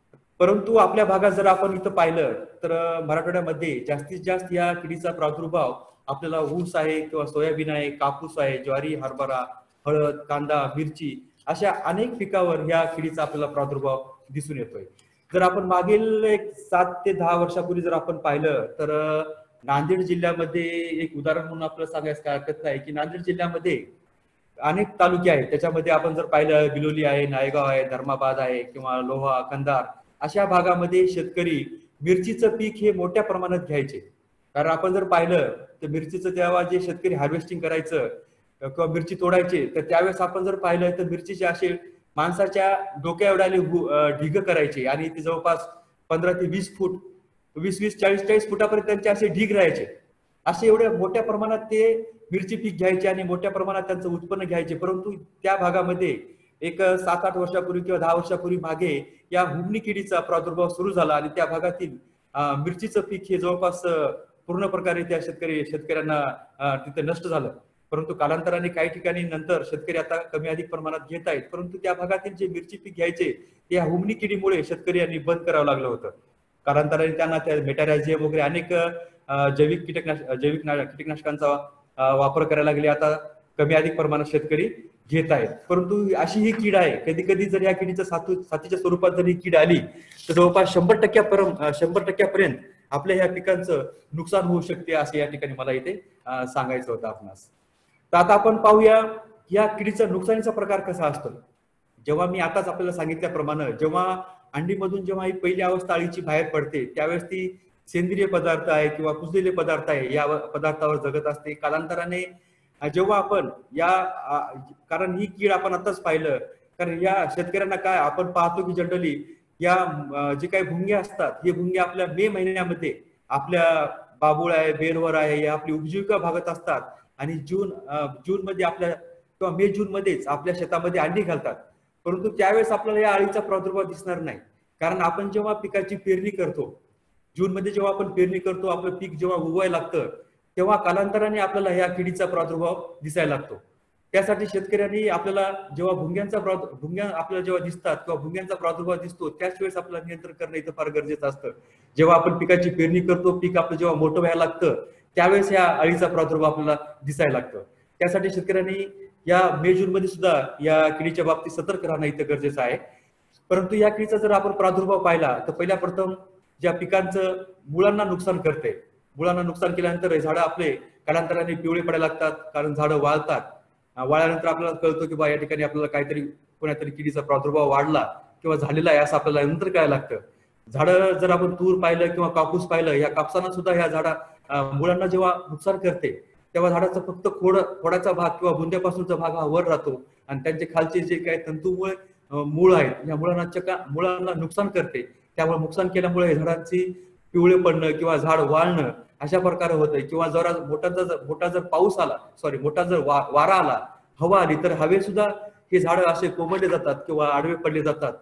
परंतु आपल्या भागात जर आपण इथं पाहिलं तर मराठवाड्यामध्ये जास्तीत जास्त या किडीचा प्रादुर्भाव आपल्याला ऊस आहे किंवा सोयाबीन आहे, कापूस आहे, ज्वारी, हरभरा, हळद, कांदा, मिरची अशा अनेक पिकावर या किडीचा आपल्याला प्रादुर्भाव दिसून येतोय. जर आपण मागील एक 7 ते 10 वर्षापूर्वी जर आपण पाहिलं तर नांदेड जिल्ह्यामध्ये एक उदाहरण म्हणून आपल्याला सांगायचं काय हरकत नाही की नांदेड जिल्ह्यामध्ये अनेक तालुके आहेत. त्याच्यामध्ये आपण जर पाहिलं बिलोली आहे, नायगाव आहे, धर्माबाद आहे किंवा लोहा, कंधार अशा भागामध्ये शेतकरी मिरचीचं पीक हे मोठ्या प्रमाणात घ्यायचे. कारण आपण जर पाहिलं तर मिरचीचं तेव्हा जे शेतकरी हार्वेस्टिंग करायचं किंवा मिरची तोडायचे तर त्यावेळेस आपण जर पाहिलं तर मिरचीचे असे माणसाच्या डोक्या एवढाले ढिग करायचे आणि ते जवळपास 15 ते 20 फूट 20-20, 40-40 फुटापर्यंत त्यांचे असे ढीग राहायचे. असे एवढ्या मोठ्या प्रमाणात ते मिरची पीक घ्यायचे आणि मोठ्या प्रमाणात त्यांचं उत्पन्न घ्यायचे. परंतु त्या भागामध्ये एक 7-8 वर्षापूर्वी किंवा 10 वर्षापूर्वी मागे या हुमणी किडीचा प्रादुर्भाव सुरू झाला आणि त्या भागातील मिरचीचं पीक हे जवळपास पूर्ण प्रकारे त्या शेतकऱ्यांना तिथे नष्ट झालं. परंतु कालांतराने काही ठिकाणी नंतर शेतकरी आता कमी अधिक प्रमाणात घेत आहेत. परंतु त्या भागातील जे मिरची पीक घ्यायचे ते या हुमणी किडीमुळे शेतकऱ्यांनी बंद करावं लागलं होतं. कालांतराने त्यांना त्या मेटारायझियम वगैरे अनेक जैविक कीटकनाशकांचा वापर करायला लागले. आता कमी अधिक प्रमाणात शेतकरी घेत आहेत. परंतु अशी ही कीड आहे, कधी कधी जर या किडीच्या साथीच्या स्वरूपात जर ही कीड आली तर जवळपास 100% आपल्या ह्या पिकांचं नुकसान होऊ शकते असे या ठिकाणी मला इथे सांगायचं होतं आपणास. तर आता आपण पाहूया या किडीचा नुकसानीचा प्रकार कसा असतो. जेव्हा मी आताच आपल्याला सांगितल्याप्रमाणे जेव्हा अंडीमधून जेव्हा ही पहिली अवस्था अळीची बाहेर पडते त्यावेळेस ती सेंद्रिय पदार्थ आहे किंवा कुजलेले पदार्थ आहे या पदार्थावर जगत असते. कालांतराने जेव्हा आपण कारण ही कीड आपण आताच पाहिलं, कारण या शेतकऱ्यांना काय आपण पाहतो की जनरली या जे काही भुंगे असतात हे भुंगे आपल्या मे महिन्यामध्ये आपल्या बाबुळ आहे, बेलवर आहे या आपली उपजीविका भागत असतात आणि जून मध्ये आपल्या किंवा मे जून मध्येच आपल्या शेतामध्ये अंडी घालतात. परंतु त्यावेळेस आपल्याला या अळीचा प्रादुर्भाव दिसणार नाही. कारण आपण जेव्हा पिकाची पेरणी करतो, जून मध्ये जेव्हा आपण पेरणी करतो, आपलं पीक जेव्हा उगवायला लागतं तेव्हा कालांतराने आपल्याला या किडीचा प्रादुर्भाव दिसायला लागतो. त्यासाठी शेतकऱ्यांनी आपल्याला जेव्हा भुंग्या आपल्याला जेव्हा दिसतात किंवा भुंग्यांचा प्रादुर्भाव दिसतो त्याच वेळेस आपल्याला नियंत्रण करणं इथं फार गरजेचं असतं. जेव्हा आपण पिकाची पेरणी करतो, पीक आपलं जेव्हा मोठं व्हायला लागतं त्यावेळेस या अळीचा प्रादुर्भाव आपल्याला दिसायला लागतं. त्यासाठी शेतकऱ्यांनी या मे जून मध्ये सुद्धा या किडीच्या बाबतीत सतर्क राहणं इथं गरजेचं आहे. परंतु या किडीचा जर आपण प्रादुर्भाव पाहिला तर पहिल्या प्रथम ज्या पिकांचं मुळांना नुकसान करते, मुळांना नुकसान केल्यानंतर झाडं आपले कालांतराने पिवळे पडायला लागतात, कारण झाडं वाळतात. वाळल्यानंतर आपल्याला कळतो की बा या ठिकाणी आपल्याला काहीतरी कोणत्यातरी किडीचा प्रादुर्भाव वाढला किंवा झालेला आहे असं आपल्याला नंतर कळायला लागतं. झाडं जर आपण तूर पाहिलं किंवा कापूस पाहिलं, या कापसाना सुद्धा ह्या मुळांना जेव्हा नुकसान करते तेव्हा झाडाचा फक्त खोडाचा भाग किंवा बुंद्यापासूनचा भाग हा वर राहतो आणि त्यांचे खालचे जे काही तंतुमुळे मूळ आहेत या मुळांना नुकसान करते. त्यामुळे नुकसान केल्यामुळे झाडांची पिवळे पडणं किंवा झाड वाळणं अशा प्रकारे होतंय. किंवा जरा मोठा जर पाऊस आला, मोठा जर वारा आला, हवा आली तर हवे सुद्धा हे झाड असे कोंबडले जातात किंवा आडवे पडले जातात.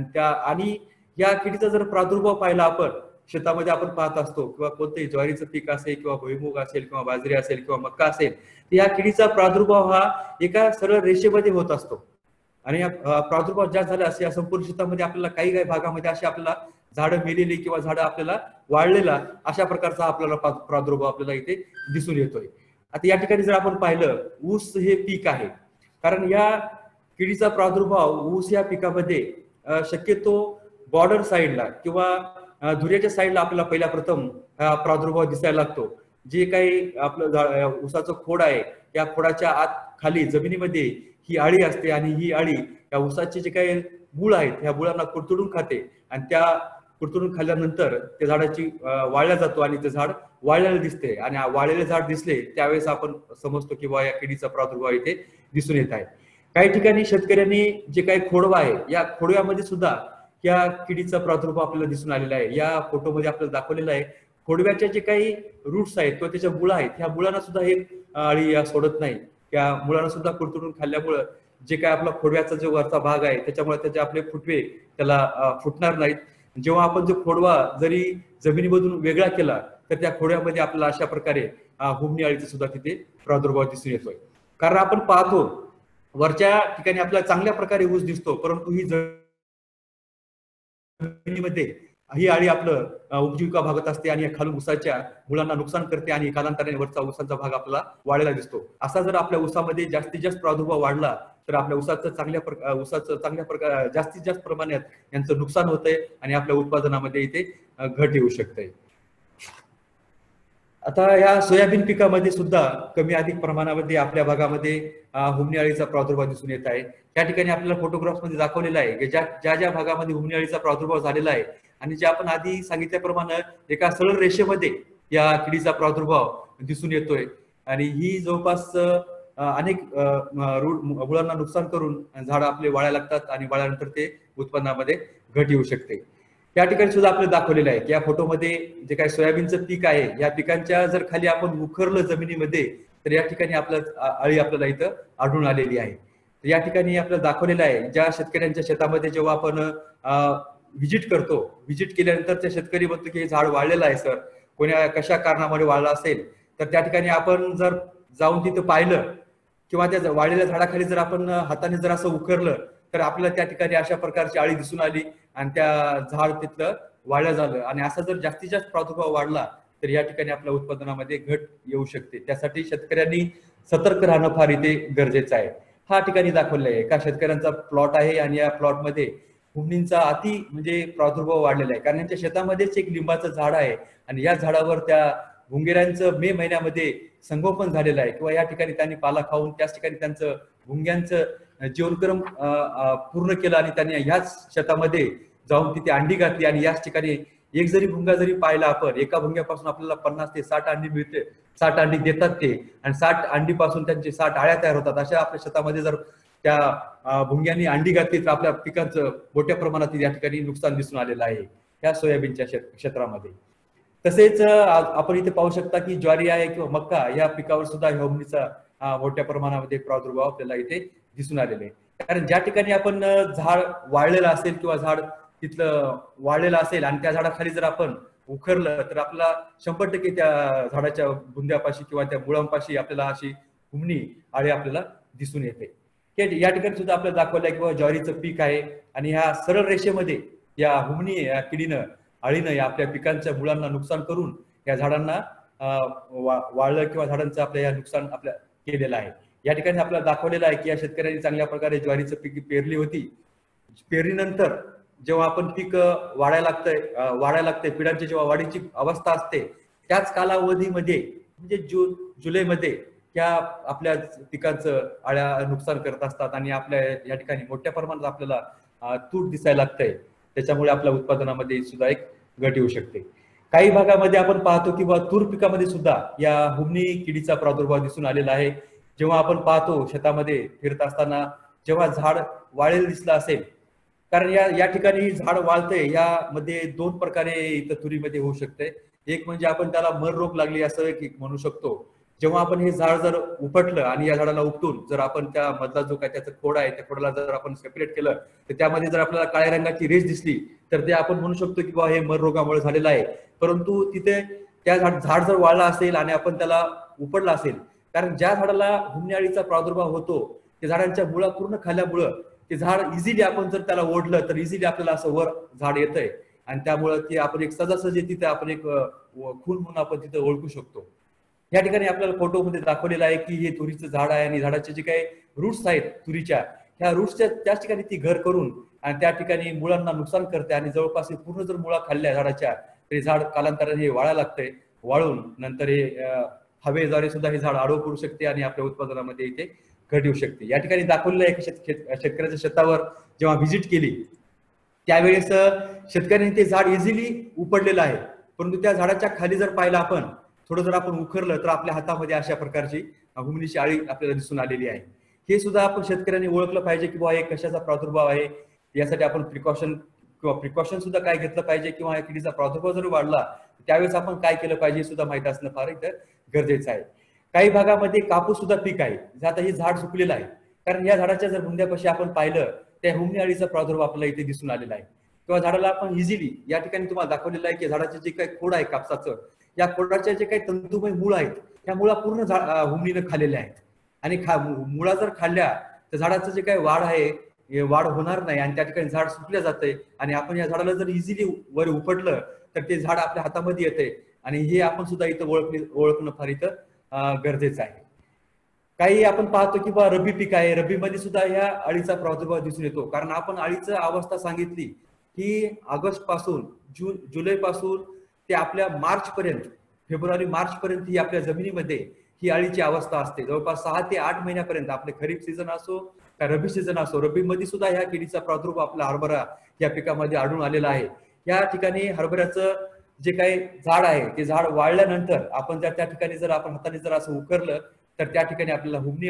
आणि या किडीचा जर प्रादुर्भाव पाहिला आपण शेतामध्ये आपण पाहत असतो किंवा कोणतेही ज्वारीचं पीक असेल किंवा भुईमुग असेल किंवा बाजरी असेल किंवा मक्का असेल, तर या किडीचा प्रादुर्भाव हा एका सरळ रेषेमध्ये होत असतो. आणि प्रादुर्भाव जास्त झाला असे या संपूर्ण शेतामध्ये आपल्याला काही भागामध्ये असे आपल्याला झाडं मेलेली किंवा झाडं आपल्याला वाळलेला अशा प्रकारचा आपल्याला प्रादुर्भाव आपल्याला इथे दिसून येतोय. आता या ठिकाणी जर आपण पाहिलं, ऊस हे पीक आहे. कारण या किडीचा प्रादुर्भाव ऊस या पिकामध्ये शक्यतो बॉर्डर साईडला किंवा धुऱ्याच्या साईडला आपल्याला पहिल्या प्रथम प्रादुर्भाव दिसायला लागतो. जे काही आपलं ऊसाचं खोड आहे या खोडाच्या आत खाली जमिनीमध्ये ही अळी असते आणि ही अळी या ऊसाचे जे काही मूळ आहेत या मुळांना कुरतडून खाते आणि त्या कुरतडून खाल्ल्यानंतर त्या झाडाची वाळल्या जातो आणि ते झाड वाळलेलं दिसते. आणि वाळलेले झाड दिसले त्यावेळेस आपण समजतो की बा या किडीचा प्रादुर्भाव इथे दिसून येत आहे. काही ठिकाणी शेतकऱ्यांनी जे काही खोडवा आहे या खोडव्यामध्ये सुद्धा या किडीचा प्रादुर्भाव आपल्याला दिसून आलेला आहे. या फोटोमध्ये आपल्याला दाखवलेला आहे खोडव्याच्या जे काही रूट्स आहेत किंवा त्याच्या मुळा आहेत ह्या मुळांना सुद्धा हे अळी सोडत नाही. त्या मुळांना सुद्धा कुरतडून खाल्ल्यामुळं जे काय आपला खोडव्याचा जो वरचा भाग आहे त्याच्यामुळे त्याचे आपले फुटवे त्याला फुटणार नाहीत. जेव्हा आपण जो खोडवा जरी जमिनीमधून वेगळा केला तर त्या खोडव्यामध्ये आपल्याला अशा प्रकारे हुमणी अळीचा सुद्धा तिथे प्रादुर्भाव दिसून येतोय. कारण आपण पाहतो वरच्या ठिकाणी आपल्याला चांगल्या प्रकारे ऊस दिसतो, परंतु ही जमिनीमध्ये ही आळी आपलं उपजीविका भागत असते आणि खालून ऊसाच्या मुलांना नुकसान करते आणि कालांतराने वरचा ऊसाचा भाग आपल्याला वाढायला दिसतो. असा जर आपल्या ऊसामध्ये जास्तीत जास्त प्रादुर्भाव वाढला तर आपल्या ऊसाचं चांगल्या प्रकार जास्तीत जास्त प्रमाणात यांचं नुकसान होतंय आणि आपल्या उत्पादनामध्ये इथे घट येऊ शकते. आता या सोयाबीन पिकामध्ये सुद्धा कमी अधिक प्रमाणामध्ये आपल्या भागामध्ये हुमणी अळीचा प्रादुर्भाव दिसून येत आहे. त्या ठिकाणी आपल्याला फोटोग्राफ्स मध्ये दाखवलेला आहे की ज्या ज्या भागामध्ये हुमणी अळीचा प्रादुर्भाव झालेला आहे आणि जे आपण आधी सांगितल्याप्रमाणे एका सरळ रेषेमध्ये या किडीचा प्रादुर्भाव दिसून येतोय आणि ही जवळपास अनेक मुळांना नुकसान करून झाड आपले वाळायला लागतात आणि वाळल्यानंतर ते उत्पन्नामध्ये घट येऊ शकते. या ठिकाणी सुद्धा आपल्याला दाखवलेलं आहे की या फोटोमध्ये जे काही सोयाबीनचं पीक आहे या पिकांच्या जर खाली आपण उखरलं जमिनीमध्ये तर या ठिकाणी अळी आपल्याला इथं आढळून आलेली आहे. तर या ठिकाणी आपल्याला दाखवलेलं आहे ज्या शेतकऱ्यांच्या शेतामध्ये जेव्हा आपण व्हिजिट करतो, व्हिजिट केल्यानंतर त्या शेतकरी म्हणतो की हे झाड वाळलेलं आहे सर, कोण्या कशा कारणामुळे वाळलं असेल तर त्या ठिकाणी आपण जर जाऊन तिथं पाहिलं किंवा त्या वाळलेल्या झाडाखाली जर आपण हाताने जर असं उखरलं तर आपल्याला त्या ठिकाणी अशा प्रकारची अळी दिसून आली आणि त्या झाड तिथलं वाळलं झालं आणि असा जर जास्तीत जास्त प्रादुर्भाव वाढला तर या ठिकाणी आपल्या उत्पादनामध्ये घट येऊ शकते. त्यासाठी शेतकऱ्यांनी सतर्क राहणं फार इथे गरजेचं आहे. हा ठिकाणी दाखवलं आहे एका शेतकऱ्यांचा प्लॉट आहे आणि या प्लॉटमध्ये हुमणींचा अति म्हणजे प्रादुर्भाव वाढलेला आहे कारण यांच्या शेतामध्येच एक लिंबाचं झाड आहे आणि या झाडावर त्या भुंगेऱ्यांचं मे महिन्यामध्ये संगोपन झालेलं आहे किंवा या ठिकाणी त्यांनी पाला खाऊन त्याच ठिकाणी त्यांचं भुंग्यांचं जीवनक्रम पूर्ण केलं आणि त्यांनी ह्याच शेतामध्ये जाऊन तिथे अंडी घातली आणि याच ठिकाणी एक जरी भुंगा जरी पाहिला आपण एका भुंग्यापासून आपल्याला 50 ते 60 अंडी मिळते, 60 अंडी देतात ते आणि 60 अंडीपासून त्यांचे 60 आळ्या तयार होतात. अशा आपल्या शेतामध्ये जर त्या भुंग्यांनी अंडी घातली तर आपल्या पिकांचं मोठ्या प्रमाणात या ठिकाणी नुकसान दिसून आलेलं आहे या सोयाबीनच्या क्षेत्रामध्ये. तसेच आपण इथे पाहू शकता की ज्वारी आहे किंवा मक्का या पिकावर सुद्धा हुमणीचा मोठ्या प्रमाणामध्ये प्रादुर्भाव आपल्याला इथे दिसून आलेले आहे. कारण ज्या ठिकाणी आपण झाड वाळलेलं असेल किंवा झाड तिथलं वाळलेलं असेल आणि त्या झाडाखाली जर आपण उखरलं तर आपल्याला 100% त्या झाडाच्या बुंद्यापाशी किंवा त्या मुळांपाशी आपल्याला अशी हुमणी आळी आपल्याला दिसून येते. या ठिकाणी सुद्धा आपल्याला दाखवलंय किंवा ज्वारीचं पीक आहे आणि ह्या सरळ रेषेमध्ये या हुमणी या किडीनं आळीनं या आपल्या पिकांच्या मुळांना नुकसान करून या झाडांना वाळलं किंवा झाडांचं आपल्या या नुकसान आपल्या केलेलं आहे. या ठिकाणी आपल्याला दाखवलेलं आहे की या शेतकऱ्यांनी चांगल्या प्रकारे ज्वारीचं पीक पेरली होती. पेरणीनंतर जेव्हा आपण पीक वाढायला लागतंय पिढ्यांची जेव्हा वाढीची अवस्था असते त्याच कालावधीमध्ये म्हणजे जुलैमध्ये त्या आपल्या पिकांचं आळ्या नुकसान करत असतात आणि आपल्या या ठिकाणी मोठ्या प्रमाणात आपल्याला तूट दिसायला लागतंय. त्याच्यामुळे आपल्या उत्पादनामध्ये सुद्धा एक घट येऊ शकते. काही भागामध्ये आपण पाहतो की तूर पिकामध्ये सुद्धा या हुमणी किडीचा प्रादुर्भाव दिसून आलेला आहे. जेव्हा आपण पाहतो शेतामध्ये फिरत असताना जेव्हा झाड वाळलेलं दिसलं असेल कारण या ठिकाणी झाड वाळतंय यामध्ये 2 प्रकारे इथं तुरीमध्ये होऊ शकते. एक म्हणजे आपण त्याला मर रोग लागली असं म्हणू शकतो. जेव्हा आपण हे झाड जर उपटलं आणि या झाडाला उपटून जर आपण त्या मधला जो काय त्याचं खोड आहे त्या खोडाला जर आपण सेपरेट केलं तर त्यामध्ये जर आपल्याला काळ्या रंगाची रेष दिसली तर ते आपण म्हणू शकतो की हे मर रोगामुळे झालेलं आहे. परंतु तिथे त्या झाड जर वाळला असेल आणि आपण त्याला उपटला असेल कारण ज्या झाडाला हुमणी अळीचा प्रादुर्भाव होतो त्या झाडांच्या मुळा पूर्ण खाल्ल्यामुळं ते झाड इझिली आपण जर त्याला ओढलं तर इझिली आपल्याला असं वर झाड येतंय आणि त्यामुळं ते आपण एक सहजासहजी तिथे आपण एक खून म्हणून आपण तिथे ओळखू शकतो. या ठिकाणी आपल्याला फोटोमध्ये दाखवलेलं आहे की हे तुरीचं झाड आहे आणि झाडाचे जे काही रूट्स आहेत तुरीच्या ह्या रूट्सच्या त्याच ठिकाणी ती घर करून आणि त्या ठिकाणी मुळांना नुकसान करते आणि जवळपास पूर्ण जर मुळा खाल्ल्या झाडाच्या तरी झाड कालांतराने हे वाळायला लागतंय. वाळून नंतर हे हवेद्वारे सुद्धा हे झाड आडवं पडू शकते आणि आपल्या उत्पादनामध्ये इथे घट येऊ शकते. या ठिकाणी दाखवलेलं आहे की शेतकऱ्याच्या शेतावर जेव्हा व्हिजिट केली त्यावेळेस शेतकऱ्यांनी ते झाड इझिली उपडलेलं आहे परंतु त्या झाडाच्या खाली जर पाहिलं आपण थोडं जर आपण उखरलं तर आपल्या हातामध्ये अशा प्रकारची हुमणीची आळी आपल्याला दिसून आलेली आहे. हे सुद्धा आपण शेतकऱ्यांनी ओळखलं पाहिजे की हे कशाचा प्रादुर्भाव आहे. यासाठी आपण प्रिकॉशन सुद्धा काय घेतलं पाहिजे किंवा या किडीचा प्रादुर्भाव जर वाढला त्यावेळेस आपण काय केलं पाहिजे हे सुद्धा माहिती असणं फार इथं गरजेचं आहे. काही भागामध्ये कापूस सुद्धा पीक आहे आता हे झाड सुकलेलं आहे कारण या झाडाच्या जर बुंद्यापाशी आपण पाहिलं त्या हुमणी अळीचा प्रादुर्भाव आपल्याला इथे दिसून आलेला आहे किंवा झाडाला आपण इझिली या ठिकाणी तुम्हाला दाखवलेलं आहे की झाडाचे जे काही खोड आहे कापसाचं या खोडाच्या जे काही तंतुमय मूळ आहेत त्या मुळा पूर्ण हुमणीनं खाल्लेल्या आहेत आणि मुळा जर खाल्ल्या तर झाडाचं जे काही वाढ आहे वाढ होणार नाही आणि त्या ठिकाणी झाड सुकल्या जाते आणि आपण या झाडाला जर इझिली वर उपटलं तर ते झाड आपल्या हातामध्ये येते आणि हे आपण सुद्धा इथं ओळखणं फार इथं गरजेचं आहे. काही आपण पाहतो की बा रब्बी पीक आहे, रब्बीमध्ये सुद्धा ह्या अळीचा प्रादुर्भाव दिसून येतो. कारण आपण अळीचं अवस्था सांगितली की ऑगस्ट पासून जुलै पासून ते आपल्या मार्च पर्यंत, फेब्रुवारी मार्च पर्यंत ही आपल्या जमिनीमध्ये ही अळीची अवस्था असते. जवळपास 6 ते 8 महिन्यापर्यंत आपले खरीप सीझन असो का रब्बी सीझन असो, रब्बीमध्ये सुद्धा ह्या किडीचा प्रादुर्भाव आपला हरभरा या पिकामध्ये आढळून आलेला आहे. या ठिकाणी हरभऱ्याचं जे काही झाड आहे ते झाड वाळल्यानंतर आपण जर त्या ठिकाणी जर आपण हाताने जर असं उकरलं तर त्या ठिकाणी आपल्याला हुमणी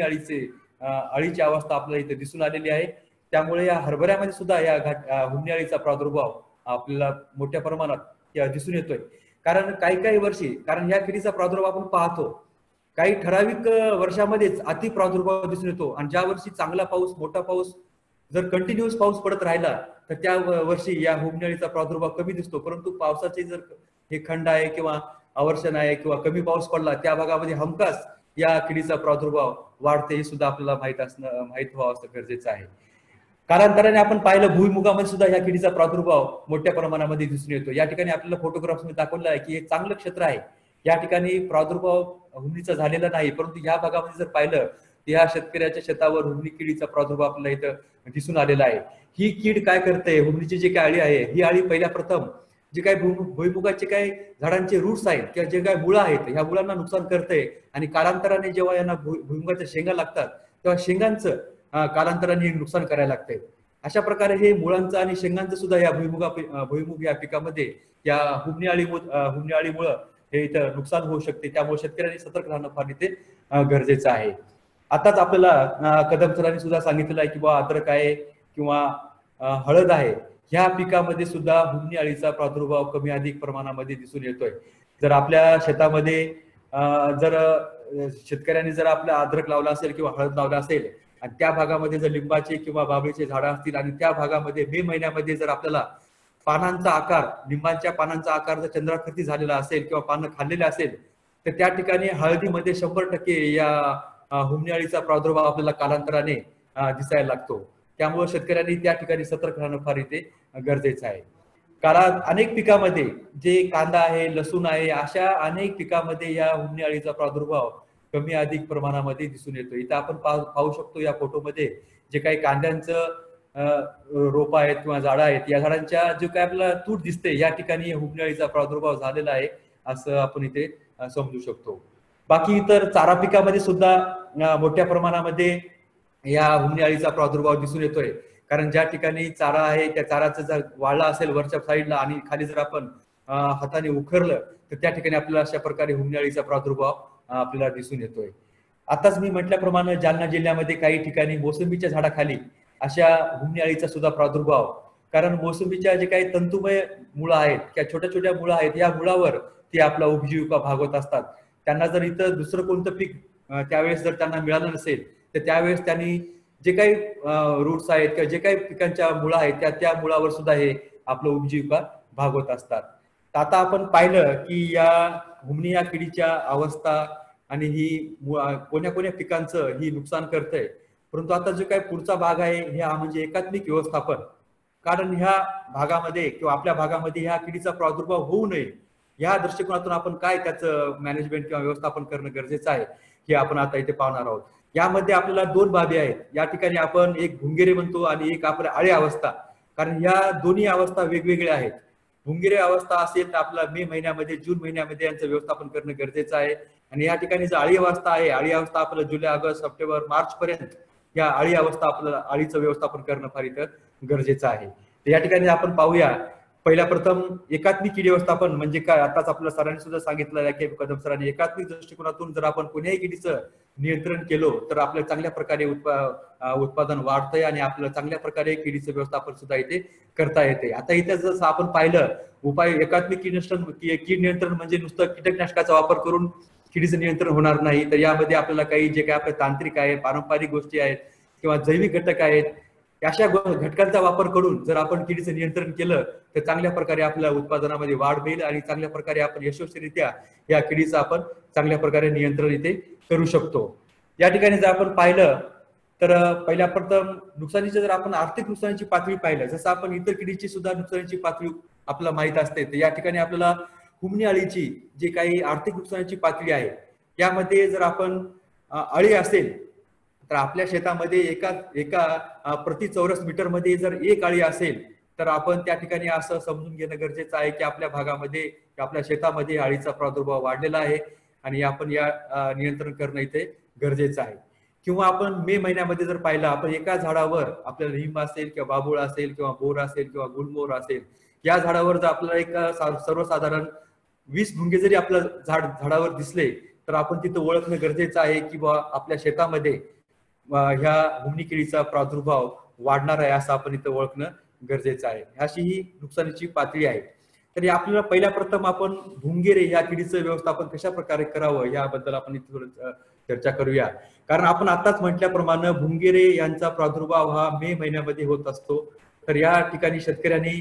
अळीची अवस्था आपल्याला इथे दिसून आलेली आहे. त्यामुळे या हरभऱ्यामध्ये सुद्धा या हुमणी अळीचा प्रादुर्भाव आपल्याला मोठ्या प्रमाणात दिसून येतोय. कारण काही वर्षी, कारण या किडीचा प्रादुर्भाव आपण पाहतो काही ठराविक वर्षामध्येच अति प्रादुर्भाव दिसून येतो आणि ज्या वर्षी चांगला पाऊस, मोठा पाऊस जर कंटिन्युअस पाऊस पडत राहिला तर त्या वर्षी या हुमणी अळीचा प्रादुर्भाव कमी दिसतो. परंतु पावसाचे जर हे खंड आहे किंवा अवर्षण आहे किंवा कमी पाऊस पडला त्या भागामध्ये हमखास या किडीचा प्रादुर्भाव वाढते, हे सुद्धा आपल्याला माहित व्हावं असं गरजेचं आहे. कालांतराने आपण पाहिलं भुईमुगामध्ये सुद्धा या किडीचा प्रादुर्भाव मोठ्या प्रमाणामध्ये दिसून येतो. या ठिकाणी आपल्याला फोटोग्राफ्स मध्ये दाखवलं आहे की हे चांगलं क्षेत्र आहे, या ठिकाणी प्रादुर्भाव हुमणीचा झालेला नाही. परंतु या भागामध्ये जर पाहिलं या शेतकऱ्याच्या शेतावर हुमणी किडीचा प्रादुर्भाव आपल्याला इथं दिसून आलेला आहे. ही कीड काय करते, हुमणीची जी काही अळी आहे ही अळी पहिल्या प्रथम जे काही भुईमुगाचे काही झाडांचे रूट्स आहेत किंवा जे काही मुळं आहेत ह्या मुळांना नुकसान करते आणि कालांतराने जेव्हा यांना भुईमुगाच्या शेंगा लागतात तेव्हा शेंगांचं कालांतराने नुकसान करायला लागते. अशा प्रकारे हे मुळांचं आणि शेंगांचं सुद्धा या भुईमुग या पिकामध्ये या हुमणी अळीमुळं हे इथं नुकसान होऊ शकते. त्यामुळे शेतकऱ्यांनी सतर्क राहणं फार इथे गरजेचं आहे. आताच आपल्याला कदम सरांनी सुद्धा सांगितलेलं आहे की बा अद्रक आहे किंवा हळद आहे ह्या पिकामध्ये सुद्धा हुमणी अळीचा प्रादुर्भाव कमी अधिक प्रमाणामध्ये दिसून येतोय. जर आपल्या शेतामध्ये जर शेतकऱ्यांनी जर आपला अद्रक लावला असेल किंवा हळद लावला असेल आणि त्या भागामध्ये जर लिंबाचे किंवा बाबळीचे झाडं असतील आणि त्या भागामध्ये मे महिन्यामध्ये जर आपल्याला पानांचा आकार, लिंबाच्या पानांचा आकार जर चंद्राकृती झालेला असेल किंवा पानं खाल्लेले असेल तर त्या ठिकाणी हळदीमध्ये 100% या हुमणी अळीचा प्रादुर्भाव आपल्याला कालांतराने दिसायला लागतो. त्यामुळे शेतकऱ्यांनी त्या ठिकाणी सतर्क राहणं फार इथे गरजेचं आहे. कारण अनेक पिकामध्ये जे कांदा आहे, लसूण आहे, अशा अनेक पिकामध्ये या हुमणी अळीचा प्रादुर्भाव कमी अधिक प्रमाणामध्ये दिसून येतो. इथं आपण पाहू शकतो या फोटोमध्ये जे काही कांद्यांचं रोप आहेत किंवा झाडं आहेत, या झाडांच्या जे काय आपल्याला तूट दिसते या ठिकाणी हुमणी अळीचा प्रादुर्भाव झालेला आहे असं आपण इथे समजू शकतो. बाकी इतर चारा पिकामध्ये सुद्धा मोठ्या प्रमाणामध्ये या हुमणी अळीचा प्रादुर्भाव दिसून येतोय. कारण ज्या ठिकाणी चारा आहे त्या चाराचं जर वाळला असेल वरच्या साईडला आणि खाली जर आपण हाताने उखरलं तर त्या ठिकाणी आपल्याला अशा प्रकारे हुमणी अळीचा प्रादुर्भाव आपल्याला दिसून येतोय. आताच मी म्हटल्याप्रमाणे जालना जिल्ह्यामध्ये काही ठिकाणी मोसंबीच्या झाडाखाली अशा हुमणी अळीचा सुद्धा प्रादुर्भाव, कारण मोसंबीच्या जे काही तंतुमय मुळं आहेत किंवा छोट्या छोट्या मुळं आहेत या मुळावर ते आपला उपजीविका भागवत असतात. त्यांना जर इथं दुसरं कोणतं पीक त्यावेळेस जर त्यांना मिळालं नसेल तर त्यावेळेस त्यांनी जे काही रूट्स आहेत किंवा जे काही पिकांच्या मुळा आहेत त्या मुळावर सुद्धा हे आपलं उपजीविका भागवत असतात. आता आपण पाहिलं की या हुमणी या किडीच्या अवस्था आणि ही कोण्या कोण्या पिकांचं ही नुकसान करतंय. परंतु आता जो काही पुढचा भाग आहे हा म्हणजे एकात्मिक व्यवस्थापन. कारण ह्या भागामध्ये किंवा आपल्या भागामध्ये ह्या किडीचा प्रादुर्भाव होऊ नये या दृष्टिकोनातून आपण काय त्याचं मॅनेजमेंट किंवा व्यवस्थापन करणं गरजेचं आहे हे आपण आता इथे पाहणार आहोत. यामध्ये आपल्याला 2 बाबी आहेत. या ठिकाणी आपण एक भुंगेरे म्हणतो आणि एक आपल्या अळी अवस्था, कारण ह्या दोन्ही अवस्था वेगवेगळ्या आहेत. भुंगेरे अवस्था असेल तर आपला मे महिन्यामध्ये, जून महिन्यामध्ये यांचं व्यवस्थापन करणं गरजेचं आहे. आणि या ठिकाणी जर अळी अवस्था आहे, अळी अवस्था आपल्याला जुलै, ऑगस्ट, सप्टेंबर, मार्च पर्यंत या अळी अवस्था आपल्याला अळीचं व्यवस्थापन करणं फार इथं गरजेचं आहे. तर या ठिकाणी आपण पाहूया पहिल्या प्रथम एकात्मिक कीड व्यवस्थापन म्हणजे काय. आताच आपल्या सरांनी सुद्धा सांगितलं आहे की कदम सरांनी एकात्मिक दृष्टिकोनातून जर आपण कोणत्याही किडीचं नियंत्रण केलं तर आपल्याला चांगल्या प्रकारे उत्पादन वाढतंय आणि आपल्याला चांगल्या प्रकारे किडीचं व्यवस्थापन सुद्धा इथे करता येते. आता इथे जसं आपण पाहिलं उपाय एकात्मिक कीड नियंत्रण म्हणजे नुसतं कीटकनाशकाचा वापर करून किडीचं नियंत्रण होणार नाही. तर यामध्ये आपल्याला काही जे काही आपले तांत्रिक आहे, पारंपरिक गोष्टी आहेत किंवा जैविक घटक आहेत, अशा घटकांचा वापर करून जर आपण किडीचं नियंत्रण केलं तर चांगल्या प्रकारे आपल्या उत्पादनामध्ये वाढ होईल आणि चांगल्या प्रकारे आपण यशस्वीरित्या या किडीचं आपण चांगल्या प्रकारे नियंत्रण इथे करू शकतो. या ठिकाणी जर आपण पाहिलं तर पहिल्या प्रथम नुकसानीचे जर आपण आर्थिक नुकसानीची पातळी पाहिलं, जसं आपण इतर किडीची सुद्धा नुकसानीची पातळी आपल्याला माहित असते, तर या ठिकाणी आपल्याला हुमणी अळीची जी काही आर्थिक नुकसानीची पातळी आहे, यामध्ये जर आपण अळी असेल तर आपल्या शेतामध्ये एका एका प्रति चौरस मीटर मध्ये जर एक अळी असेल तर आपण त्या ठिकाणी असं समजून घेणं गरजेचं आहे की आपल्या भागामध्ये, आपल्या शेतामध्ये अळीचा प्रादुर्भाव वाढलेला आहे आणि आपण या नियंत्रण करणं इथे गरजेचं आहे. किंवा आपण मे महिन्यामध्ये जर पाहिलं, आपण एका झाडावर आपल्याला लिंब असेल किंवा बाबूळ असेल किंवा बोर असेल किंवा गुलमोहर असेल, या झाडावर जर आपल्याला एक सर्वसाधारण 20 भुंगे जरी आपल्या झाडावर दिसले तर आपण तिथं ओळखणं गरजेचं आहे की बा आपल्या शेतामध्ये ह्या हुमणी किडीचा प्रादुर्भाव वाढणार आहे असं आपण इथं ओळखणं गरजेचं आहे. अशी ही नुकसानीची पातळी आहे. तरी आपल्याला पहिल्या प्रथम आपण भुंगेरे या किडीचं व्यवस्थापन कशा प्रकारे करावं याबद्दल आपण इथे थोडं चर्चा करूया. कारण आपण आताच म्हटल्याप्रमाणे भुंगेरे यांचा प्रादुर्भाव हा मे महिन्यामध्ये होत असतो. तर या ठिकाणी शेतकऱ्यांनी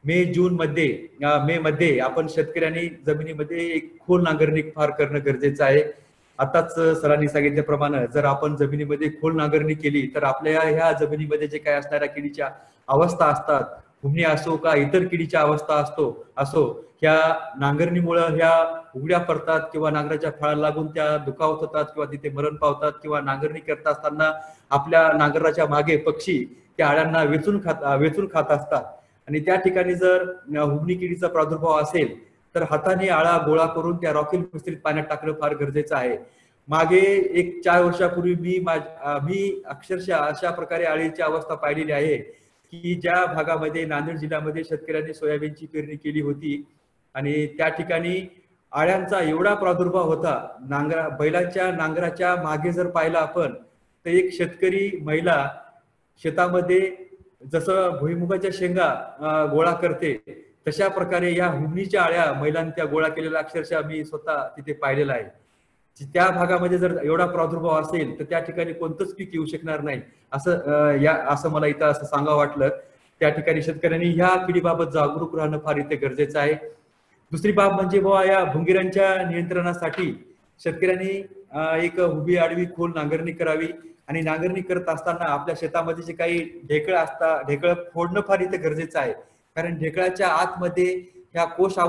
मे मध्ये आपण शेतकऱ्यांनी जमिनीमध्ये एक खोल नांगरणी फार करणं गरजेचं आहे. आताच सरांनी सांगितल्याप्रमाणे जर आपण जमिनीमध्ये खोल नांगरणी केली तर आपल्या ह्या जमिनीमध्ये जे काही असणाऱ्या किडीच्या अवस्था असतात, हुमणी असो का इतर किडीच्या अवस्था असो, ह्या नांगरणीमुळे ह्या उघड्या पडतात किंवा नांगराच्या फळाला लागून त्या दुखावत होतात किंवा तिथे मरण पावतात किंवा नांगरणी करत असताना आपल्या नांगराच्या मागे पक्षी त्या अळ्यांना वेचून खात असतात. आणि त्या ठिकाणी जर हुमणी किडीचा प्रादुर्भाव असेल तर हाताने आळा गोळा करून त्या रॉकेल मिश्रित पाण्यात टाकणं फार गरजेचं आहे. मागे एक 4 वर्षापूर्वी मी अक्षरशः अशा प्रकारे अळीची अवस्था पाहिलेली आहे की ज्या भागामध्ये नांदेड जिल्ह्यामध्ये शेतकऱ्यांनी सोयाबीनची पेरणी केली होती आणि त्या ठिकाणी आळ्यांचा एवढा प्रादुर्भाव होता, बैलाच्या नांगराच्या मागे जर पाहिलं आपण तर एक शेतकरी महिला शेतामध्ये जसं भुईमुगाच्या शेंगा गोळा करते तशा प्रकारे या हुमणीच्या आळ्या महिलांनी त्या गोळा केलेल्या अक्षरशः मी स्वतः तिथे पाहिलेला आहे. त्या भागामध्ये जर एवढा प्रादुर्भाव असेल तर त्या ठिकाणी कोणतंच पीक येऊ शकणार नाही असं मला इथं असं सांगावं वाटलं. त्या ठिकाणी शेतकऱ्यांनी ह्या किडीबाबत जागरूक राहणं फार इथे गरजेचं आहे. दुसरी बाब म्हणजे बुवा या भुंगीरांच्या नियंत्रणासाठी शेतकऱ्यांनी एक उभी आडवी खोल नांगरणी करावी आणि नांगरणी करत असताना आपल्या शेतामध्ये जे काही ढेकळं फोडणं फार इथे गरजेचं आहे. कारण ढेकळाच्या आतमध्ये ह्या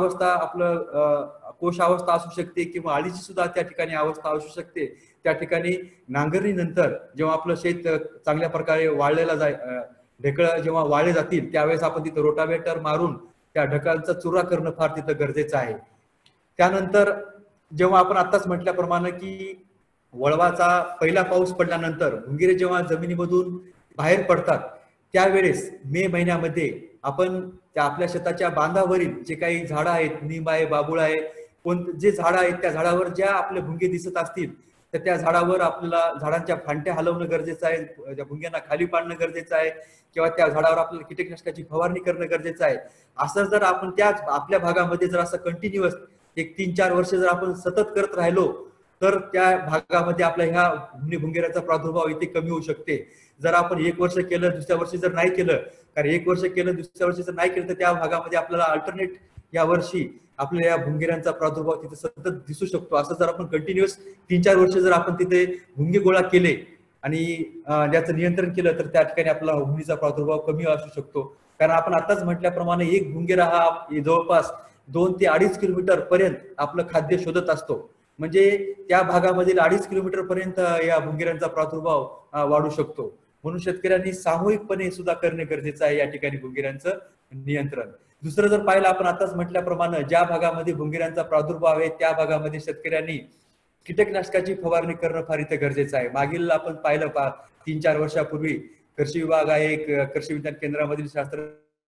कोश अवस्था असू शकते किंवा अळीची सुद्धा त्या ठिकाणी अवस्था असू शकते. त्या ठिकाणी नांगरणीनंतर जेव्हा आपलं शेत चांगल्या प्रकारे ढेकळं जेव्हा वाळले जातील त्यावेळेस आपण तिथं रोटावेटर मारून त्या ढेकळांचा चुरा करणं फार तिथं गरजेचं आहे. त्यानंतर जेव्हा आपण आताच म्हटल्याप्रमाणे की वळवाचा पहिला पाऊस पडल्यानंतर भुंगीरे जेव्हा जमिनीमधून बाहेर पडतात त्यावेळेस मे महिन्यामध्ये आपण त्या आपल्या शेताच्या बांधावरील जे काही झाडं आहेत, निंब आहे, बाबूळ आहे, जे झाडं आहेत त्या झाडावर ज्या आपले भुंगे दिसत असतील तर त्या झाडावर आपल्याला झाडांच्या फांट्या हलवणं गरजेचं आहे, त्या भुंग्यांना खाली पाडणं गरजेचं आहे किंवा त्या झाडावर आपल्याला कीटकनाशकाची फवारणी करणं गरजेचं आहे. असं जर आपण त्याच आपल्या भागामध्ये जर असं कंटिन्युअस एक 3-4 वर्ष जर आपण सतत करत राहिलो तर त्या भागामध्ये आपल्या ह्या भुंगेऱ्याचा प्रादुर्भाव इथे कमी होऊ शकते. जर आपण 1 वर्ष केलं दुसऱ्या वर्षी जर नाही केलं, कारण 1 वर्ष केलं दुसऱ्या वर्षी जर नाही केलं तर त्या भागामध्ये आपल्याला अल्टरनेट या वर्षी आपल्या या भुंगेऱ्यांचा प्रादुर्भाव तिथे सतत दिसू शकतो. असं जर आपण कंटिन्युअस 3-4 वर्ष जर आपण तिथे भुंगे गोळा केले आणि त्याचं नियंत्रण केलं तर त्या ठिकाणी आपला हुमणीचा प्रादुर्भाव कमी असू शकतो. कारण आपण आताच म्हटल्याप्रमाणे एक भुंगेरा हा जवळपास 2 ते 2.5 किलोमीटर पर्यंत आपलं खाद्य शोधत असतो. म्हणजे त्या भागामधील 2.5 किलोमीटर पर्यंत या भुंगेऱ्यांचा प्रादुर्भाव वाढू शकतो. म्हणून शेतकऱ्यांनी सामूहिकपणे सुद्धा करणे गरजेचं आहे या ठिकाणी भुंगेऱ्यांचं नियंत्रण. दुसरं जर पाहिलं आपण आताच म्हटल्याप्रमाणे ज्या भागामध्ये भुंगेऱ्यांचा प्रादुर्भाव आहे त्या भागामध्ये शेतकऱ्यांनी कीटकनाशकाची फवारणी करणं फार इथे गरजेचं आहे. मागील आपण पाहिलं 3-4 वर्षापूर्वी कृषी विभाग आहे, कृषी विज्ञान केंद्रामधील शास्त्र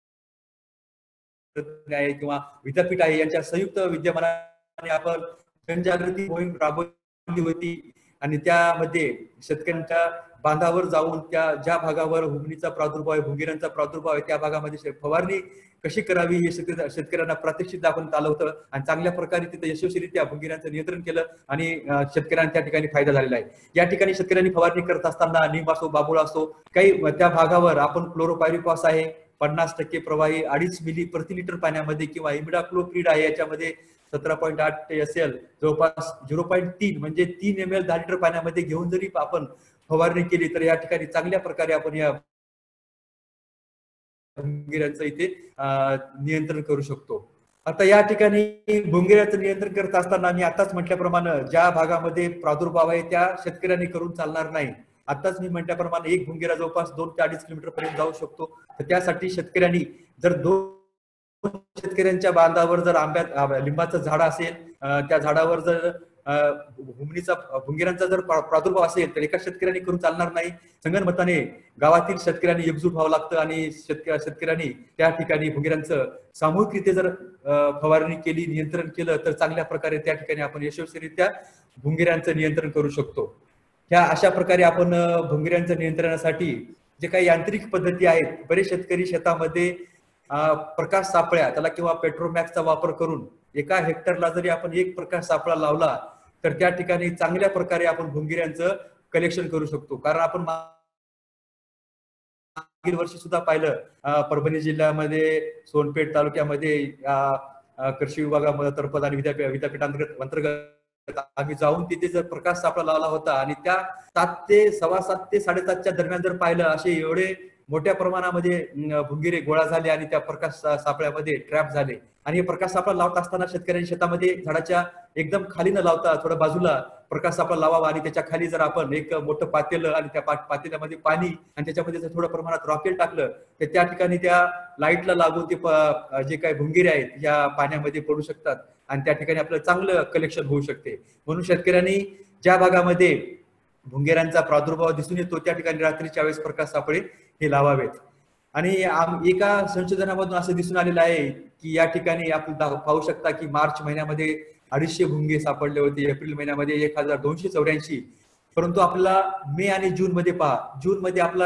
आहे किंवा विद्यापीठ आहे यांच्या संयुक्त विद्यमानाने आपण जनजागृती मोहीम राबवली होती आणि त्यामध्ये शेतकऱ्यांच्या बांधावर जाऊन त्या ज्या भागावर हुमणीचा प्रादुर्भाव आहे, भुंगेऱ्यांचा प्रादुर्भाव आहे त्या भागामध्ये फवारणी कशी करावी हे शेतकऱ्यांना प्रात्यक्षिक दाखवण्यात आलं होतं आणि चांगल्या प्रकारे तिथे यशस्वीरित्या भुंगेऱ्यांचं नियंत्रण केलं आणि शेतकऱ्यांना त्या ठिकाणी फायदा झालेला आहे. या ठिकाणी शेतकऱ्यांनी फवारणी करत असताना निंब असो, बाबूळ असो, काही त्या भागावर आपण क्लोरोपायरिफॉस आहे 50% प्रवाही 2.5 मिली प्रति लिटर पाण्यामध्ये किंवा इमिडाक्लोप्रिड आहे याच्यामध्ये 17.8 SL जवळपास 0.3 म्हणजे 3 ml 10 लिटर पाण्यामध्ये घेऊन जरी आपण फवारणी केली तर या ठिकाणी चांगल्या प्रकारे आपण या भुंगेऱ्यांचं इथे नियंत्रण करू शकतो. आता या ठिकाणी भुंगेऱ्याचं नियंत्रण करत असताना मी आताच म्हटल्याप्रमाणे ज्या भागामध्ये प्रादुर्भाव आहे त्या शेतकऱ्यांनी करून चालणार नाही. आताच मी म्हटल्याप्रमाणे एक भुंगेरा जवळपास 2 ते 2.5 किलोमीटर पर्यंत जाऊ शकतो. तर त्यासाठी शेतकऱ्यांनी जर 2 शेतकऱ्यांच्या बांधावर जर लिंबाचं झाड असेल, त्या झाडावर जर भुंगेऱ्यांचा जर प्रादुर्भाव असेल तर एका शेतकऱ्यांनी करून चालणार नाही. संगनमताने गावातील शेतकऱ्यांनी एकजूट व्हावं लागतं आणि शेतकऱ्यांनी त्या ठिकाणी भुंगेऱ्यांचं सामूहिकरित्या जर फवारणी केली, नियंत्रण केलं तर चांगल्या प्रकारे त्या ठिकाणी आपण यशस्वीरित्या भुंगेऱ्यांचं नियंत्रण करू शकतो. ह्या अशा प्रकारे आपण भुंगेऱ्यांच्या नियंत्रणासाठी जे काही यांत्रिक पद्धती आहेत, बरेच शेतकरी शेतामध्ये प्रकाश सापळ्या त्याला किंवा पेट्रोमॅक्सचा वापर करून एका हेक्टरला जरी आपण एक प्रकाश सापळा लावला तर त्या ठिकाणी चांगल्या प्रकारे आपण भुंगेऱ्यांचं कलेक्शन करू शकतो. कारण आपण मागील वर्षी सुद्धा पाहिलं परभणी जिल्ह्यामध्ये सोनपेठ तालुक्यामध्ये कृषी विभागातर्फे आणि विद्यापीठांतर्गत आम्ही जाऊन तिथे जर प्रकाश सापळा लावला होता आणि त्या 7 ते 7:15 दरम्यान जर पाहिलं असे एवढे मोठ्या प्रमाणामध्ये भुंगेरे गोळा झाले आणि त्या प्रकाश सापळ्यामध्ये ट्रॅप झाले. आणि हे प्रकाश सापळा लावत असताना शेतकऱ्यांनी शेतामध्ये झाडाच्या एकदम खाली न लावता थोडं बाजूला प्रकाश सापळा लावावा आणि त्याच्या खाली जर आपण एक मोठं पातेलं आणि त्या पातेल्यामध्ये पाणी आणि त्याच्यामध्ये जर थोड्या प्रमाणात रॉकेल टाकलं तर त्या ठिकाणी त्या लाईटला लागून ते जे काही भुंगेरे आहेत या पाण्यामध्ये पडू शकतात आणि त्या ठिकाणी आपलं चांगलं कलेक्शन होऊ शकते. म्हणून शेतकऱ्यांनी ज्या भागामध्ये भुंगेऱ्यांचा प्रादुर्भाव दिसून येतो त्या ठिकाणी रात्रीच्या वेळेस प्रकाश सापळे हे लावावेत. आणि एका संशोधनामधून असं दिसून आलेलं आहे की या ठिकाणी आपण पाहू शकता की मार्च महिन्यामध्ये 250 भुंगे सापडले होते, एप्रिल महिन्यामध्ये 1284, परंतु आपला मे आणि जून मध्ये पहा, जून मध्ये आपला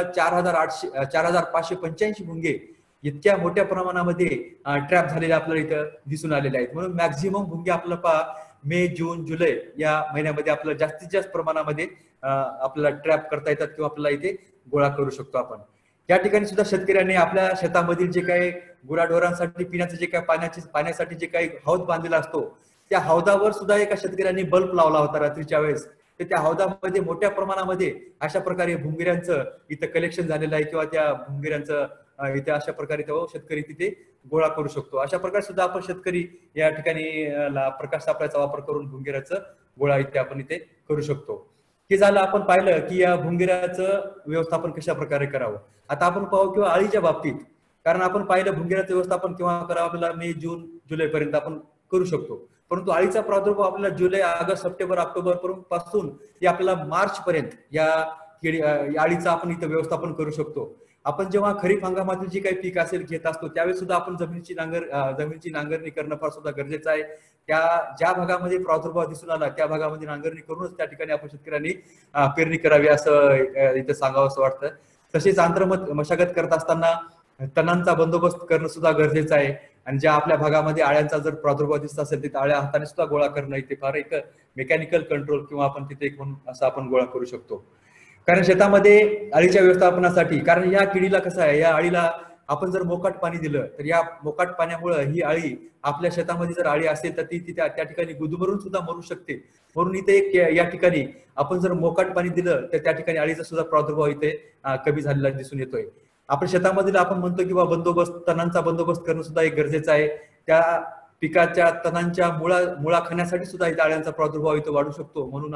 4585 भुंगे इतक्या मोठ्या प्रमाणामध्ये ट्रॅप झालेले आपल्याला इथं दिसून आलेले आहेत. म्हणून मॅक्झिमम भुंगे आपल्याला पहा मे, जून, जुलै या महिन्यामध्ये आपल्याला जास्तीत जास्त प्रमाणामध्ये आपल्याला ट्रॅप करता येतात किंवा आपल्याला इथे गोळा करू शकतो आपण. या ठिकाणी सुद्धा शेतकऱ्यांनी आपल्या शेतामधील जे काही गुराढोरांसाठी पिण्याचे जे काही पाण्यासाठी जे काही हौद बांधलेला असतो त्या हौदावर सुद्धा एका शेतकऱ्यांनी बल्ब लावला होता रात्रीच्या वेळेस. तर त्या हौदामध्ये मोठ्या प्रमाणामध्ये अशा प्रकारे भुंगेऱ्यांचं इथं कलेक्शन झालेलं आहे किंवा त्या भुंगेऱ्यांचं इथे अशा प्रकारे शेतकरी तिथे गोळा करू शकतो. अशा प्रकारे सुद्धा आपण शेतकरी या ठिकाणी प्रकाश सापळ्याचा वापर करून भुंगेऱ्याचं गोळा इथे आपण इथे करू शकतो. हे झालं आपण पाहिलं की या भुंगेऱ्याचं व्यवस्थापन कशा प्रकारे करावं. आता आपण पाहू किंवा अळीच्या बाबतीत, कारण आपण पाहिलं भुंगेऱ्याचं व्यवस्थापन केव्हा करावं आपल्याला मे, जून, जुलै पर्यंत आपण करू शकतो. परंतु अळीचा प्रादुर्भाव आपल्याला जुलै, ऑगस्ट, सप्टेंबर, ऑक्टोबर पासून ते आपल्याला मार्च पर्यंत या अळीचं आपण इथं व्यवस्थापन करू शकतो. आपण जेव्हा खरीप हंगामातील जे काही पीक असेल घेत असतो त्यावेळेस सुद्धा आपण जमिनीची नांगरणी करणं फार सुद्धा गरजेचं आहे. ज्या भागामध्ये प्रादुर्भाव दिसून आला त्या भागामध्ये नांगरणी करूनच त्या ठिकाणी आपण शेतकऱ्यांनी पेरणी करावी असं इथं सांगावं असं वाटतं. तसेच मशागत करत असताना तणांचा बंदोबस्त करणं सुद्धा गरजेचं आहे आणि ज्या आपल्या भागामध्ये आळ्यांचा जर प्रादुर्भाव दिसत असेल तिथे आळ्या हाताने सुद्धा गोळा करणं इथे फार एक मेकॅनिकल कंट्रोल किंवा आपण तिथे एक म्हणून असं आपण गोळा करू शकतो. कारण शेतामध्ये अळीच्या व्यवस्थापनासाठी, कारण या किडीला कसं आहे, या अळीला आपण जर मोकाट पाणी दिलं तर या मोकाट पाण्यामुळे ही अळी आपल्या शेतामध्ये जर अळी असेल तर ती त्या ठिकाणी गुदमरून सुद्धा मरू शकते. म्हणून इथे एक या ठिकाणी आपण जर मोकाट पाणी दिलं तर त्या ठिकाणी अळीचा सुद्धा प्रादुर्भाव इथे कमी झालेला दिसून येतोय. आपण शेतामध्ये आपण म्हणतो किंवा तणांचा बंदोबस्त करणं सुद्धा एक गरजेचं आहे. त्या पिकाच्या तणांच्या मुळा खाण्यासाठी सुद्धा इथे अळ्यांचा प्रादुर्भाव इथं वाढू शकतो. म्हणून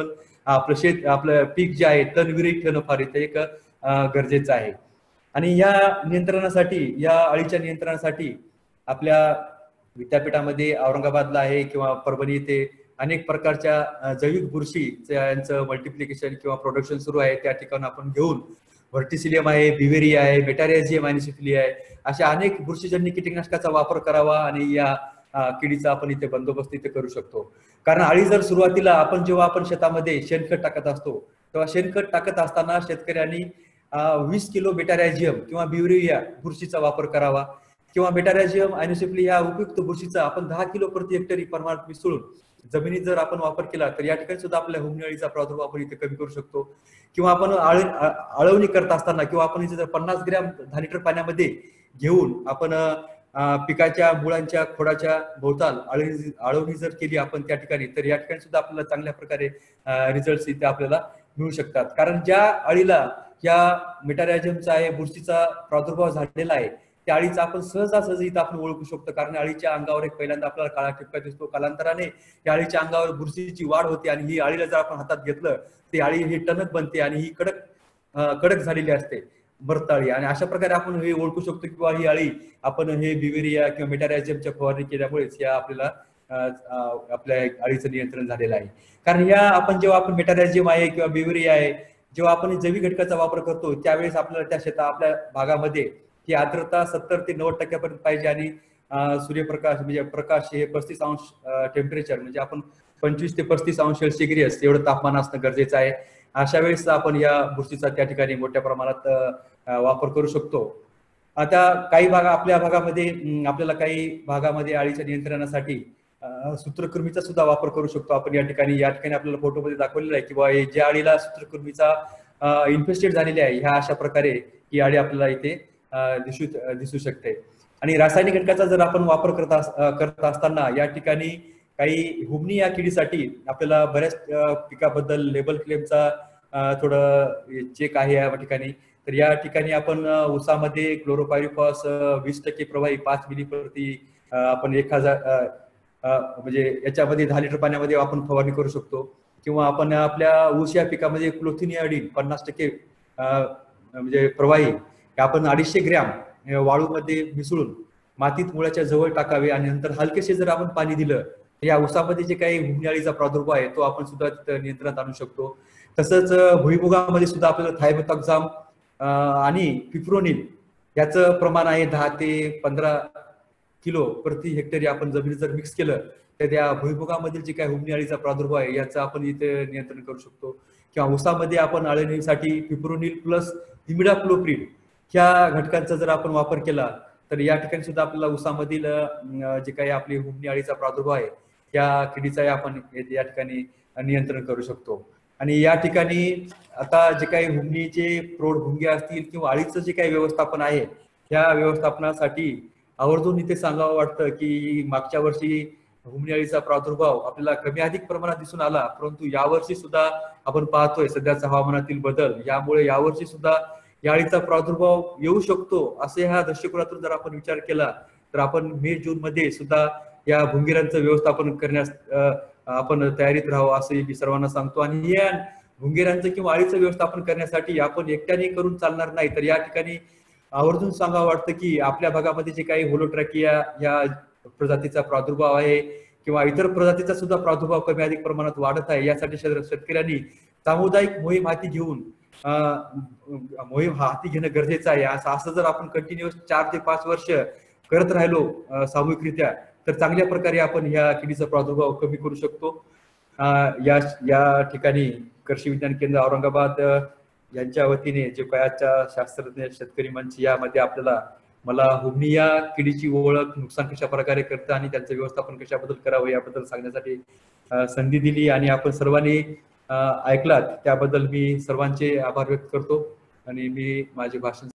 आपलं पीक जे आहे तण विरहित ठेवणं फार इथे एक गरजेचं आहे. आणि या अळीच्या नियंत्रणासाठी आपल्या विद्यापीठामध्ये औरंगाबादला आहे किंवा परभणी येथे अनेक प्रकारच्या जैविक बुरशी यांचं मल्टिप्लिकेशन किंवा प्रोडक्शन सुरू आहे. त्या ठिकाणी आपण घेऊन व्हर्टिसिलियम आहे, बिव्हेरिया आहे, मेटारियाझियम अॅनिसिफिली आहे, अशा अनेक बुरशीजन्य कीटकनाशकाचा वापर करावा आणि या किडीचा आपण इथे बंदोबस्त इथे करू शकतो. कारण अळी जर सुरुवातीला जेव्हा आपण शेतामध्ये शेणखत टाकत असतो तेव्हा शेणखत टाकत असताना शेतकऱ्यांनी 20 किलो मेटारियाझियम किंवा बिव्हेरिया बुरशीचा वापर करावा किंवा मेटारियाझियम अॅनिसिफिली या उपयुक्त बुरशीचा आपण 10 किलो प्रति हेक्टरी प्रमाणात मिसळून जमिनीत जर आपण वापर केला तर या ठिकाणी सुद्धा आपल्या हुमणी अळीचा प्रादुर्भाव आपण इथे कमी करू शकतो. किंवा आपण आळवणी करत असताना किंवा आपण इथे जर 50 ग्रॅम 10 लिटर पाण्यामध्ये घेऊन आपण पिकाच्या मुळांच्या खोडाच्या भोवताल आळवणी जर केली आपण त्या ठिकाणी तर या ठिकाणी सुद्धा आपल्याला चांगल्या प्रकारे रिझल्ट इथे आपल्याला मिळू शकतात. कारण ज्या अळीला या मेटारायझमचा आहे बुरशीचा प्रादुर्भाव झालेला आहे त्या अळीचा आपण सहजासहजी इथं आपण ओळखू शकतो. कारण अळीच्या अंगावर एक पहिल्यांदा आपल्याला काळा ठिपका दिसतो, कालांतराने या अळीच्या अंगावर बुरशीची वाढ होते आणि ही अळीला जर आपण हातात घेतलं ती अळी ही टणक बनते आणि ही कडक झालेली असते बरताळी. आणि अशा प्रकारे आपण हे ओळखू शकतो की बाबा ही अळी आपण हे बिवेरिया किंवा मेटारायझमच्या फवारणी केल्यामुळेच या आपल्याला आपल्या अळीचं नियंत्रण झालेलं आहे. कारण जेव्हा आपण मेटारायझम आहे किंवा बिवेरिया आहे जेव्हा आपण जैविक घटकाचा वापर करतो त्यावेळेस आपल्याला त्या आपल्या भागामध्ये ही आर्द्रता 70 ते 90% पाहिजे आणि सूर्यप्रकाश म्हणजे प्रकाश हे 35 अंश टेम्परेचर म्हणजे आपण 25 ते 35 अंश सेल्सिअस एवढं तापमान असणं गरजेचं आहे. अशा वेळेस आपण या बुरशीचा त्या ठिकाणी मोठ्या प्रमाणात वापर करू शकतो. आता काही आपल्या भागामध्ये आपल्याला काही भागामध्ये अळीच्या नियंत्रणासाठी सूत्रकृमीचा सुद्धा वापर करू शकतो आपण. या ठिकाणी आपल्याला फोटोमध्ये दाखवलेला आहे की बाबा ज्या अळीला सूत्रकृमीचा इन्फेस्टेड झालेली आहे ह्या अशा प्रकारे ही अळी आपल्याला इथे दिसू शकते. आणि रासायनिक घटकाचा जर आपण वापर करत असताना या ठिकाणी काही हुमणी या किडीसाठी आपल्याला बऱ्याच पिकाबद्दल लेबल क्लेमचा थोडं चेक आहे या ठिकाणी. तर या ठिकाणी आपण ऊसामध्ये क्लोरोपायरिफॉस 20% प्रवाही 5 मिली प्रति आपण 1000 म्हणजे याच्यामध्ये 10 लिटर पाण्यामध्ये आपण फवारणी करू शकतो. किंवा आपण आपल्या ऊस या पिकामध्ये क्लोथिनियाडिन 50% म्हणजे प्रवाही आपण 250 ग्रॅम वाळूमध्ये मिसळून मातीत मुळाच्या जवळ टाकावे आणि नंतर हलकेसे जर आपण पाणी दिलं तर या ऊसामध्ये जे काही हुमणी अळीचा प्रादुर्भाव आहे तो आपण सुद्धा तिथं नियंत्रणात आणू शकतो. तसंच भुईमुगामध्ये सुद्धा आपल्याला थायमेथॉक्झाम आणि पिप्रोनिल याचं प्रमाण आहे 10 ते 15 किलो प्रति हेक्टरी आपण जमिनीत जर मिक्स केलं तर त्या भुईमुगामधील जे काही हुमणी अळीचा प्रादुर्भाव आहे याचं आपण इथे नियंत्रण करू शकतो. किंवा ऊसामध्ये आपण अळणीसाठी पिप्रोनिल प्लस इमिडाक्लोप्रिड ह्या घटकांचा जर आपण वापर केला तर या ठिकाणी सुद्धा आपल्याला ऊसामधील जे काही आपली हुमणी अळीचा प्रादुर्भाव आहे त्या किडीचा आपण या ठिकाणी नियंत्रण करू शकतो. आणि या ठिकाणी आता जे काही हुमणीचे प्रौढ भुंगे असतील किंवा अळीचं जे काही व्यवस्थापन आहे त्या व्यवस्थापनासाठी आवर्जून इथे सांगावं वाटतं की मागच्या वर्षी हुमणी अळीचा प्रादुर्भाव आपल्याला कमी अधिक प्रमाणात दिसून आला, परंतु यावर्षी सुद्धा आपण पाहतोय सध्याचा हवामानातील बदल यामुळे यावर्षी सुद्धा या अळीचा प्रादुर्भाव येऊ शकतो असे ह्या दृष्टिकोनातून जर आपण विचार केला तर आपण मे जून मध्ये सुद्धा या भुंगेरांचं व्यवस्थापन करण्यास आपण तयारीत राहावं असं मी सर्वांना सांगतो. आणि या भुंगेरांचं किंवा अळीचं व्यवस्थापन करण्यासाठी आपण एकट्याने करून चालणार नाही. तर या ठिकाणी आवर्जून सांगावं वाटतं की आपल्या भागामध्ये जे काही होलोट्रॅकिया या प्रजातीचा प्रादुर्भाव आहे किंवा इतर प्रजातीचा सुद्धा प्रादुर्भाव कमी अधिक प्रमाणात वाढत आहे यासाठी शेतकऱ्यांनी सामुदायिक मोहीम हाती घेऊन मोहीम हाती घेणं गरजेचं आहे. असं जर आपण कंटिन्युअस 4 ते 5 वर्ष करत राहिलो सामूहिकरित्या तर चांगल्या प्रकारे आपण ह्या किडीचा प्रादुर्भाव कमी करू शकतो. या ठिकाणी कृषी विज्ञान केंद्र औरंगाबाद यांच्या वतीने जे कयाच्या शास्त्रज्ञ शेतकरी मंच यामध्ये मला हुमणी या किडीची ओळख, नुकसान कशा प्रकारे करतं आणि त्यांचं व्यवस्थापन कशाबद्दल करावं याबद्दल सांगण्यासाठी संधी दिली आणि आपण सर्वांनी ऐकलात त्याबद्दल मी सर्वांचे आभार व्यक्त करतो आणि मी माझे भाषण